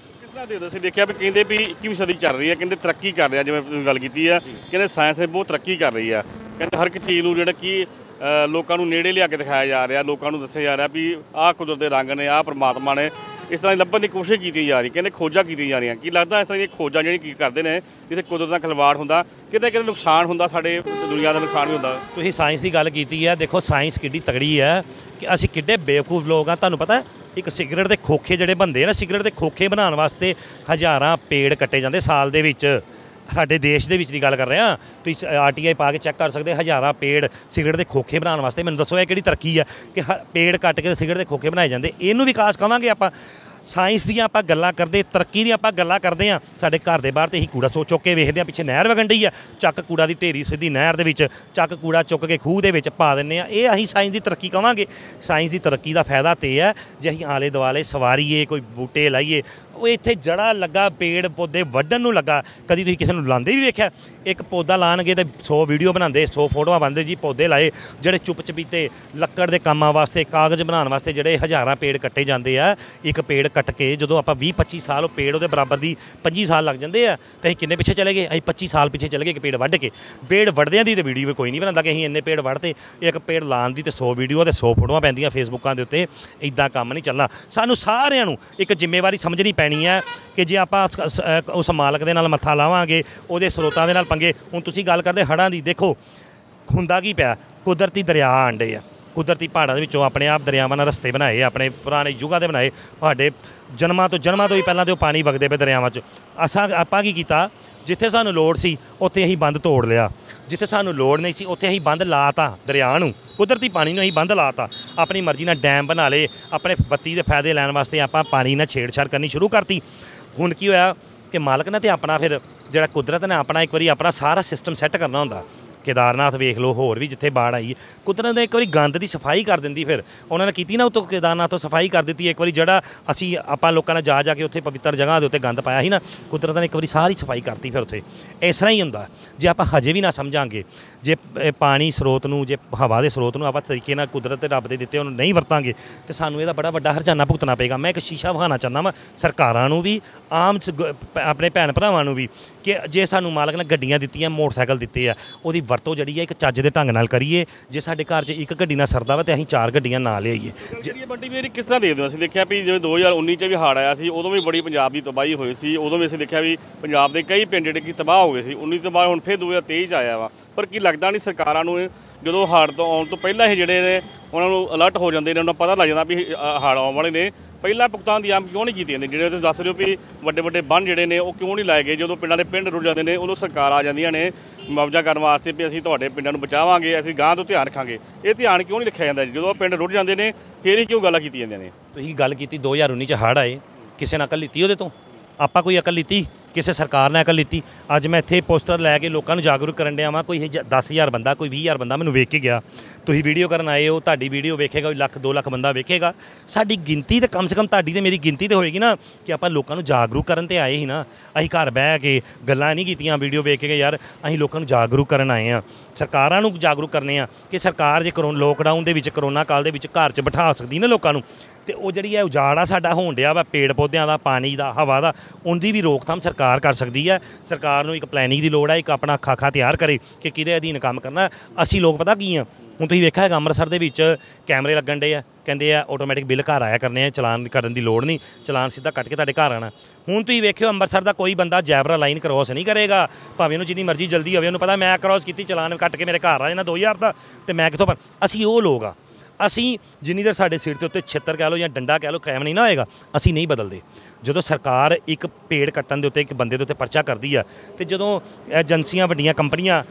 ਤਰ੍ਹਾਂ ਦੇ ਤੁਸੀਂ ਦੇਖਿਆ ਵੀ ਕਹਿੰਦੇ ਵੀ 21ਵੀਂ ਸਦੀ ਚੱਲ ਰਹੀ ਹੈ, ਕਹਿੰਦੇ ਤਰੱਕੀ ਕਰ ਰਿਹਾ, ਜਿਵੇਂ ਤੁਸੀਂ ਗੱਲ ਕੀਤੀ ਆ, ਕਹਿੰਦੇ ਸਾਇੰਸ ਬਹੁਤ ਤਰੱਕੀ ਕਰ ਰਹੀ ਆ, ਕਹਿੰਦੇ ਹਰ ਇੱਕ ਚੀਜ਼ ਨੂੰ ਜਿਹੜਾ ਕਿ ਲੋਕਾਂ ਨੂੰ ਨੇੜੇ ਲਿਆ ਕੇ ਦਿਖਾਇਆ ਜਾ ਰਿਹਾ, ਲੋਕਾਂ ਨੂੰ ਦੱਸਿਆ ਜਾ ਰਿਹਾ ਵੀ ਆਹ ਕੁਦਰਤ ਦੇ ਰੰਗ ਨੇ, ਆਹ ਪਰਮਾਤਮਾ ਨੇ, ਇਸ ਤਰ੍ਹਾਂ ਲੱਭਣ ਦੀ ਕੋਸ਼ਿਸ਼ ਕੀਤੀ ਜਾ ਰਹੀ, ਕਹਿੰਦੇ ਖੋਜਾਂ ਕੀਤੀਆਂ ਜਾ ਰਹੀਆਂ। ਕੀ ਲੱਗਦਾ ਇਸ ਤਰ੍ਹਾਂ ਦੀਆਂ ਖੋਜਾਂ ਜਿਹੜੀ ਕੀ ਕਰਦੇ ਨੇ, ਜਿੱਥੇ ਕੁਦਰਤ ਦਾ ਖਿਲਵਾੜ ਹੁੰਦਾ, ਕਿਤੇ ਕਿਤੇ ਨੁਕਸਾਨ ਹੁੰਦਾ, ਸਾਡੇ ਦੁਨੀਆ ਦਾ ਨੁਕਸਾਨ ਵੀ ਹੁੰਦਾ? ਤੁਸੀਂ ਸਾਇੰਸ ਦੀ ਗੱਲ ਕੀਤੀ ਹੈ, ਦੇਖੋ ਸਾਇੰਸ ਕਿੱਡੀ ਤਗੜੀ ਹੈ ਕਿ ਅਸੀਂ ਕਿੱਡੇ ਬੇਵਕੂਫ ਲੋਕ ਆ। ਤੁਹਾਨੂੰ ਪਤਾ ਇੱਕ ਸਿਗਰਟ ਦੇ ਖੋਖੇ ਜਿਹੜੇ ਬਣਦੇ ਨਾ, ਸਿਗਰਟ ਦੇ ਖੋਖੇ ਬਣਾਉਣ ਵਾਸਤੇ ਹਜ਼ਾਰਾਂ ਪੇੜ ਕੱਟੇ ਜਾਂਦੇ ਸਾਲ ਦੇ ਵਿੱਚ। ਸਾਡੇ ਦੇਸ਼ ਦੇ ਵਿੱਚ ਦੀ ਗੱਲ ਕਰ ਰਹੇ ਹਾਂ, ਤੁਸੀਂ RTI ਪਾ ਕੇ ਚੈੱਕ ਕਰ ਸਕਦੇ, ਹਜ਼ਾਰਾਂ ਪੇੜ ਸਿਗਰਟ ਦੇ ਖੋਖੇ ਬਣਾਉਣ ਵਾਸਤੇ। ਮੈਨੂੰ ਦੱਸੋ ਇਹ ਕਿਹੜੀ ਤਰੱਕੀ ਹੈ ਕਿ ਪੇੜ ਕੱਟ ਕੇ ਸਿਗਰਟ ਦੇ ਖੋਖੇ ਬਣਾਏ ਜਾਂਦੇ? ਇਹਨੂੰ ਵਿਕਾਸ ਕਹਾਂਗੇ ਆਪਾਂ? ਸਾਇੰਸ ਦੀਆਂ ਆਪਾਂ ਗੱਲਾਂ ਕਰਦੇ, ਤਰੱਕੀ ਦੀਆਂ ਆਪਾਂ ਗੱਲਾਂ ਕਰਦੇ ਹਾਂ, ਸਾਡੇ ਘਰ ਦੇ ਬਾਹਰ ਤੇ ਅਸੀਂ ਕੂੜਾ ਚੁੱਕ ਕੇ ਵੇਖਦੇ ਹਾਂ, ਪਿੱਛੇ ਨਹਿਰ ਵਗਣ ਡਈ ਆ, ਚੱਕ ਕੂੜਾ ਦੀ ਢੇਰੀ ਸਿੱਧੀ ਨਹਿਰ ਦੇ ਵਿੱਚ, ਚੱਕ ਕੂੜਾ ਚੁੱਕ ਕੇ ਖੂਹ ਦੇ ਵਿੱਚ ਪਾ ਦਿੰਦੇ ਆ। ਇਹ ਅਸੀਂ ਸਾਇੰਸ ਦੀ ਤਰੱਕੀ ਕਹਾਂਗੇ? ਸਾਇੰਸ ਦੀ ਤਰੱਕੀ ਦਾ ਫਾਇਦਾ ਤੇ ਹੈ ਜੇ ਅਸੀਂ ਆਲੇ ਦੁਆਲੇ ਸਵਾਰੀਏ, ਕੋਈ ਬੂਟੇ ਲਾਈਏ। ਉਹ ਇੱਥੇ ਜੜਾ ਲੱਗਾ, ਪੇੜ ਪੌਦੇ ਵੱਢਣ ਨੂੰ ਲੱਗਾ, ਕਦੀ ਤੁਸੀਂ ਕਿਸੇ ਨੂੰ ਲਾਉਂਦੇ ਵੀ ਵੇਖਿਆ? ਇੱਕ ਪੌਦਾ ਲਾਣਗੇ ਤੇ 100 ਵੀਡੀਓ ਬਣਾਉਂਦੇ, 100 ਫੋਟੋਆਂ ਬਣਦੇ ਜੀ ਪੌਦੇ ਲਾਏ। ਜਿਹੜੇ ਚੁੱਪ ਚਪੀਤੇ ਲੱਕੜ ਦੇ ਕੰਮਾਂ ਵਾਸਤੇ, ਕਾਗਜ਼ ਬਣਾਉਣ ਵਾਸਤੇ ਜਿਹੜੇ ਹਜ਼ਾਰਾਂ ਪੇੜ ਕੱਟੇ ਜਾਂਦੇ ਆ, ਇੱਕ ਪੇੜ ਕੱਟ ਕੇ ਜਦੋਂ ਆਪਾਂ 20-25 ਸਾਲ ਉਹ ਪੇੜ ਉਹਦੇ ਬਰਾਬਰ ਦੀ 25 ਸਾਲ ਲੱਗ ਜਾਂਦੇ ਆ, ਤੇ ਅਸੀਂ ਕਿੰਨੇ ਪਿੱਛੇ ਚਲੇ ਗਏ? ਅਸੀਂ 25 ਸਾਲ ਪਿੱਛੇ ਚਲੇ ਗਏ ਇੱਕ ਪੇੜ ਵੱਢ ਕੇ। ਪੇੜ ਵੱਢਦਿਆਂ ਦੀ ਤੇ ਵੀਡੀਓ ਕੋਈ ਨਹੀਂ ਬਣਾਉਂਦਾ ਕਿ ਅਸੀਂ ਇੰਨੇ ਪੇੜ ਵੱਢਦੇ। ਇੱਕ ਪੇੜ ਲਾਉਣ ਦੀ ਤੇ 100 ਵੀਡੀਓ ਤੇ 100 ਫੋਟੋਆਂ ਪੈਂਦੀਆਂ ਫੇਸਬੁੱਕਾਂ ਦੇ ਉੱਤੇ। ਇੱਦਾਂ ਕੰਮ ਨਹੀਂ ਚੱਲਣਾ। ਸਾਨੂੰ ਸਾਰਿਆਂ ਨੂੰ ਇੱਕ ਜ਼ਿੰਮੇਵਾਰੀ ਸਮਝਣੀ ਪੈਣੀ ਹੈ ਕਿ ਜੇ ਆਪਾਂ ਉਸ ਮਾਲਕ ਦੇ ਨਾਲ ਮੱਥਾ ਲਾਵਾਂਗੇ, ਉਹਦੇ ਸਰੋਤਾਂ ਦੇ ਨਾਲ ਪੰਗੇ। ਹੁਣ ਤੁਸੀਂ ਗੱਲ ਕਰਦੇ ਹੜ੍ਹਾਂ ਦੀ, ਦੇਖੋ ਹੁੰਦਾ ਕੀ ਪਿਆ, ਕੁਦਰਤੀ ਦਰਿਆ ਆਂਡੇ ਆ, ਕੁਦਰਤੀ ਪਹਾੜਾਂ ਦੇ ਵਿੱਚੋਂ ਆਪਣੇ ਆਪ ਦਰਿਆਵਾਂ ਨਾਲ ਰਸਤੇ ਬਣਾਏ, ਆਪਣੇ ਪੁਰਾਣੇ ਯੁੱਗਾਂ ਦੇ ਬਣਾਏ। ਸਾਡੇ ਜਨਮਾਂ ਤੋਂ ਹੀ ਪਹਿਲਾਂ ਤੇ ਉਹ ਪਾਣੀ ਵਗਦੇ ਪਏ ਦਰਿਆਵਾਂ 'ਚ। ਆਪਾਂ ਕੀ ਕੀਤਾ, ਜਿੱਥੇ ਸਾਨੂੰ ਲੋੜ ਸੀ ਉੱਥੇ ਅਸੀਂ ਬੰਦ ਤੋੜ ਲਿਆ, ਜਿੱਥੇ ਸਾਨੂੰ ਲੋੜ ਨਹੀਂ ਸੀ ਉੱਥੇ ਅਸੀਂ ਬੰਦ ਲਾਤਾ। ਦਰਿਆ ਨੂੰ, ਕੁਦਰਤੀ ਪਾਣੀ ਨੂੰ ਅਸੀਂ ਬੰਦ ਲਾਤਾ, ਆਪਣੀ ਮਰਜ਼ੀ ਨਾਲ ਡੈਮ ਬਣਾ ਲਏ। ਆਪਣੇ ਬੱਤੀ ਦੇ ਫਾਇਦੇ ਲੈਣ ਵਾਸਤੇ ਆਪਾਂ ਪਾਣੀ ਨਾਲ ਛੇੜਛਾੜ ਕਰਨੀ ਸ਼ੁਰੂ ਕਰਤੀ। ਹੁਣ ਕੀ ਹੋਇਆ ਕਿ ਮਾਲਕ ਨੇ ਤੇ ਆਪਣਾ, ਫਿਰ ਜਿਹੜਾ ਕੁਦਰਤ ਨੇ ਆਪਣਾ ਇੱਕ ਵਾਰੀ ਆਪਣਾ ਸਾਰਾ ਸਿਸਟਮ ਸੈੱਟ ਕਰਨਾ ਹੁੰਦਾ। ਕੇਦਾਰਨਾਥ ਵੇਖ ਲਓ, ਹੋਰ ਵੀ ਜਿੱਥੇ ਬਾੜ ਆਈ, ਕੁਦਰਤ ਨੇ ਇੱਕ ਵਾਰੀ ਗੰਦ ਦੀ ਸਫਾਈ ਕਰ ਦਿੰਦੀ। ਫਿਰ ਉਹਨਾਂ ਨੇ ਕੀਤੀ ਨਾ, ਉੱਤੋਂ ਕੇਦਾਰਨਾਥ ਤੋਂ ਸਫਾਈ ਕਰ ਦਿੱਤੀ ਇੱਕ ਵਾਰੀ। ਜਿਹੜਾ ਅਸੀਂ ਆਪਾਂ ਲੋਕਾਂ ਨੇ ਜਾ ਕੇ ਉੱਥੇ ਪਵਿੱਤਰ ਜਗ੍ਹਾ ਦੇ ਉੱਤੇ ਗੰਦ ਪਾਇਆ ਸੀ ਨਾ, ਕੁਦਰਤ ਨੇ ਇੱਕ ਵਾਰੀ ਸਾਰੀ ਸਫਾਈ ਕਰਤੀ। ਫਿਰ ਉੱਥੇ ਇਸ ਤਰ੍ਹਾਂ ਹੀ ਹੁੰਦਾ, ਜੇ ਆਪਾਂ ਹਜੇ ਵੀ ਨਾ ਸਮਝਾਂਗੇ, ਜੇ ਪਾਣੀ ਸਰੋਤ ਨੂੰ, ਜੇ ਹਵਾ ਦੇ ਸਰੋਤ ਨੂੰ ਆਪਾਂ ਤਰੀਕੇ ਨਾਲ ਕੁਦਰਤ ਦੇ ਰੱਬ ਦੇ ਦਿੱਤੇ ਉਹਨੂੰ ਨਹੀਂ ਵਰਤਾਂਗੇ, ਤੇ ਸਾਨੂੰ ਇਹਦਾ ਬੜਾ ਵੱਡਾ ਹਰਜਾਨਾ ਭੁਗਤਣਾ ਪਏਗਾ। ਮੈਂ ਇੱਕ ਸ਼ੀਸ਼ਾ ਵਿਖਾਉਣਾ ਚਾਹੁੰਦਾ ਵਾਂ ਸਰਕਾਰਾਂ ਨੂੰ ਵੀ, ਆਮ ਆਪਣੇ ਭੈਣ ਭਰਾਵਾਂ ਨੂੰ ਵੀ, ਕਿ ਜੇ ਸਾਨੂੰ ਮਾਲਕ ਨੇ ਗੱਡੀਆਂ ਦਿੱਤੀਆਂ, ਮੋਟਰਸਾਈਕਲ ਦਿੱਤੇ ਆ, ਉਹਦੀ ਵਰਤੋਂ ਜਿਹੜੀ ਹੈ ਇੱਕ ਚੱਜ ਦੇ ਢੰਗ ਨਾਲ ਕਰੀਏ। ਜੇ ਸਾਡੇ ਘਰ 'ਚ ਇੱਕ ਗੱਡੀ ਨਾਲ ਸਰਦਾ ਵਾ ਤੇ ਅਸੀਂ 4 ਗੱਡੀਆਂ ਨਾ ਲਿਆਈਏ। ਵੱਡੀ ਵੀਰ ਕਿਸ ਤਰ੍ਹਾਂ ਦੇਖਦੇ ਹੋ? ਅਸੀਂ ਦੇਖਿਆ ਵੀ ਜਿਵੇਂ 2019 'ਚ ਵੀ ਹੜ੍ਹ ਆਇਆ ਸੀ, ਉਦੋਂ ਵੀ ਬੜੀ ਪੰਜਾਬ ਦੀ ਤਬਾਹੀ ਹੋਈ ਸੀ। ਉਦੋਂ ਵੀ ਅਸੀਂ ਦੇਖਿਆ ਵੀ ਪੰਜਾਬ ਦੇ ਕਈ ਪਿੰਡ ਜਿਹੜੇ ਕਿ ਤਬਾਹ ਹੋ ਗਏ ਸੀ। 19 ਤੋਂ ਬਾਅਦ ਹੁਣ ਫਿਰ 2023 'ਚ ਆਇਆ ਵਾ। ਪਰ ਕੀ ਲੱਗਦਾ ਨਹੀਂ ਸਰਕਾਰਾਂ ਨੂੰ ਜਦੋਂ ਹੜ੍ਹ ਤੋਂ ਆਉਣ ਤੋਂ ਪਹਿਲਾਂ ਹੀ ਜਿਹੜੇ ਨੇ ਉਹਨਾਂ ਨੂੰ ਅਲਰਟ ਹੋ ਜਾਂਦੇ ਨੇ, ਉਹਨਾਂ ਨੂੰ ਪਤਾ ਲੱਗ ਜਾਂਦਾ ਵੀ ਹੜ੍ਹ ਆਉਣ ਵਾਲੇ ਨੇ, ਪਹਿਲਾਂ ਭੁਗਤਾਨ ਦੀ ਆਮ ਕਿਉਂ ਨਹੀਂ ਕੀਤੀ ਜਾਂਦੀ? ਜਿਹੜੇ ਤੁਸੀਂ ਦੱਸ ਰਹੇ ਹੋ ਵੀ ਵੱਡੇ ਵੱਡੇ ਬੰਨ੍ਹ ਜਿਹੜੇ ਨੇ ਉਹ ਕਿਉਂ ਨਹੀਂ ਲਾਏ ਗਏ? ਜਦੋਂ ਪਿੰਡਾਂ ਦੇ ਪਿੰਡ ਰੁੜ ਜਾਂਦੇ ਨੇ ਉਦੋਂ ਸਰਕਾਰ ਆ ਜਾਂਦੀਆਂ ਨੇ ਮੁਆਵਜ਼ਾ ਕਰਨ ਵਾਸਤੇ ਵੀ ਅਸੀਂ ਤੁਹਾਡੇ ਪਿੰਡਾਂ ਨੂੰ ਬਚਾਵਾਂਗੇ, ਅਸੀਂ ਗਾਂ ਤੋਂ ਧਿਆਨ ਰੱਖਾਂਗੇ। ਇਹ ਧਿਆਨ ਕਿਉਂ ਨਹੀਂ ਰੱਖਿਆ ਜਾਂਦਾ? ਜਦੋਂ ਪਿੰਡ ਰੁੜ ਜਾਂਦੇ ਨੇ ਫਿਰ ਹੀ ਕਿਉਂ ਗੱਲਾਂ ਕੀਤੀਆਂ ਜਾਂਦੀਆਂ ਨੇ? ਤੁਸੀਂ ਗੱਲ ਕੀਤੀ 2019 'ਚ ਹੜ੍ਹ ਆਏ, ਕਿਸੇ ਨੇ ਅਕਲ ਲਿੱਤੀ ਉਹਦੇ ਤੋਂ? ਆਪਾਂ ਕੋਈ ਅਕਲ ਲਿੱਤੀ? ਕਿਸੇ ਸਰਕਾਰ ਨੇ ਅਕਲ ਲਿੱਤੀ? ਅੱਜ ਮੈਂ ਇੱਥੇ ਪੋਸਟਰ ਲੈ ਕੇ ਲੋਕਾਂ ਨੂੰ ਜਾਗਰੂਕ ਕਰਨ ਡਿਆ ਵਾਂ। ਕੋਈ 10,000 ਬੰਦਾ, ਕੋਈ 20,000 ਬੰਦਾ ਮੈਨੂੰ ਵੇਖ ਕੇ ਗਿਆ। ਤੁਸੀਂ ਵੀਡੀਓ ਕਰਨ ਆਏ ਹੋ, ਤੁਹਾਡੀ ਵੀਡੀਓ ਵੇਖੇਗਾ, 1 ਲੱਖ 2 ਲੱਖ ਬੰਦਾ ਵੇਖੇਗਾ। ਸਾਡੀ ਗਿਣਤੀ ਤਾਂ ਕਮ ਸੇ ਕਮ ਤੁਹਾਡੀ ਤੇ ਮੇਰੀ ਗਿਣਤੀ ਤਾਂ ਹੋਏਗੀ ਨਾ, ਕਿ ਆਪਾਂ ਲੋਕਾਂ ਨੂੰ ਜਾਗਰੂਕ ਕਰਨ ਤੇ ਆਏ ਹੀ ਨਾ। ਅਸੀਂ ਘਰ ਬਹਿ ਕੇ ਗੱਲਾਂ ਨਹੀਂ ਕੀਤੀਆਂ ਵੀਡੀਓ ਵੇਖ ਕੇ, ਯਾਰ ਅਸੀਂ ਲੋਕਾਂ ਨੂੰ ਜਾਗਰੂਕ ਕਰਨ ਆਏ ਹਾਂ। ਸਰਕਾਰਾਂ ਨੂੰ ਜਾਗਰੂਕ ਕਰਨੇ ਆ ਕਿ ਸਰਕਾਰ ਜੇ ਲੋਕਡਾਊਨ ਦੇ ਵਿੱਚ, ਕਰੋਨਾ ਕਾਲ ਦੇ ਵਿੱਚ ਘਰ 'ਚ ਬਿਠਾ ਸਕਦੀ ਨਾ ਲੋਕਾਂ ਨੂੰ, ਤੇ ਉਹ ਜਿਹੜੀ ਹੈ ਉਜਾੜਾ ਸਾਡਾ ਹੋਣ ਡਿਆ ਵਾ ਪੇੜ ਪੌਦਿਆਂ ਦਾ, ਪਾਣੀ ਦਾ, ਹਵਾ ਦਾ, ਉਹਦੀ ਵੀ ਰੋਕਥਾਮ ਸਰਕਾਰ ਕਰ ਸਕਦੀ ਹੈ। ਸਰਕਾਰ ਨੂੰ ਇੱਕ ਪਲੈਨਿੰਗ ਦੀ ਲੋੜ ਹੈ, ਇੱਕ ਆਪਣਾ ਖਾਕਾ ਤਿਆਰ ਕਰੇ ਕਿ ਕਿਹਦੇ ਅਧੀਨ ਕੰਮ ਕਰਨਾ। ਅਸੀਂ ਲੋਕ ਪਤਾ ਕੀ ਆ, ਹੁਣ ਤੁਸੀਂ ਵੇਖਿਆ ਹੈਗਾ ਅੰਮ੍ਰਿਤਸਰ ਦੇ ਵਿੱਚ ਕੈਮਰੇ ਲੱਗਣ ਡੇ ਆ, ਕਹਿੰਦੇ ਆ ਆਟੋਮੈਟਿਕ ਬਿੱਲ ਘਰ ਆਇਆ ਕਰਨੇ ਆ, ਚਲਾਨ ਕਰਨ ਦੀ ਲੋੜ ਨਹੀਂ, ਚਲਾਨ ਸਿੱਧਾ ਕੱਟ ਕੇ ਤੁਹਾਡੇ ਘਰ ਆਉਣਾ। ਹੁਣ ਤੁਸੀਂ ਵੇਖਿਓ ਅੰਮ੍ਰਿਤਸਰ ਦਾ ਕੋਈ ਬੰਦਾ ਜੈਬਰਾ ਲਾਈਨ ਕ੍ਰੋਸ ਨਹੀਂ ਕਰੇਗਾ, ਭਾਵੇਂ ਉਹਨੂੰ ਜਿੰਨੀ ਮਰਜ਼ੀ ਜਲਦੀ ਹੋਵੇ। ਉਹਨੂੰ ਪਤਾ ਮੈਂ ਕ੍ਰੋਸ ਕੀਤੀ, ਚਲਾਨ ਕੱਟ ਕੇ ਮੇਰੇ ਘਰ ਆ ਜਾਣਾ 2000 ਦਾ, ਤੇ ਮੈਂ ਕਿੱਥੋਂ? ਅਸੀਂ ਉਹ ਲੋਕ ਆ, ਅਸੀਂ ਜਿੰਨੀ ਦੇਰ ਸਾਡੇ ਸਿਰ ਦੇ ਉੱਤੇ ਛਿੱਤਰ ਕਹਿ ਲਓ ਜਾਂ ਡੰਡਾ ਕਹਿ ਲਓ ਕਾਇਮ ਨਹੀਂ ਨਾ ਹੋਏਗਾ, ਅਸੀਂ ਨਹੀਂ ਬਦਲਦੇ। ਜਦੋਂ ਸਰਕਾਰ ਇੱਕ ਪੇੜ ਕੱਟਣ ਦੇ ਉੱਤੇ, ਇੱਕ ਬੰਦੇ ਦੇ ਉੱਤੇ ਪਰਚਾ ਕਰਦੀ ਆ, ਤੇ ਜਦੋਂ ਏਜੰਸੀਆਂ, ਵੱਡੀਆਂ ਕੰਪਨੀਆਂ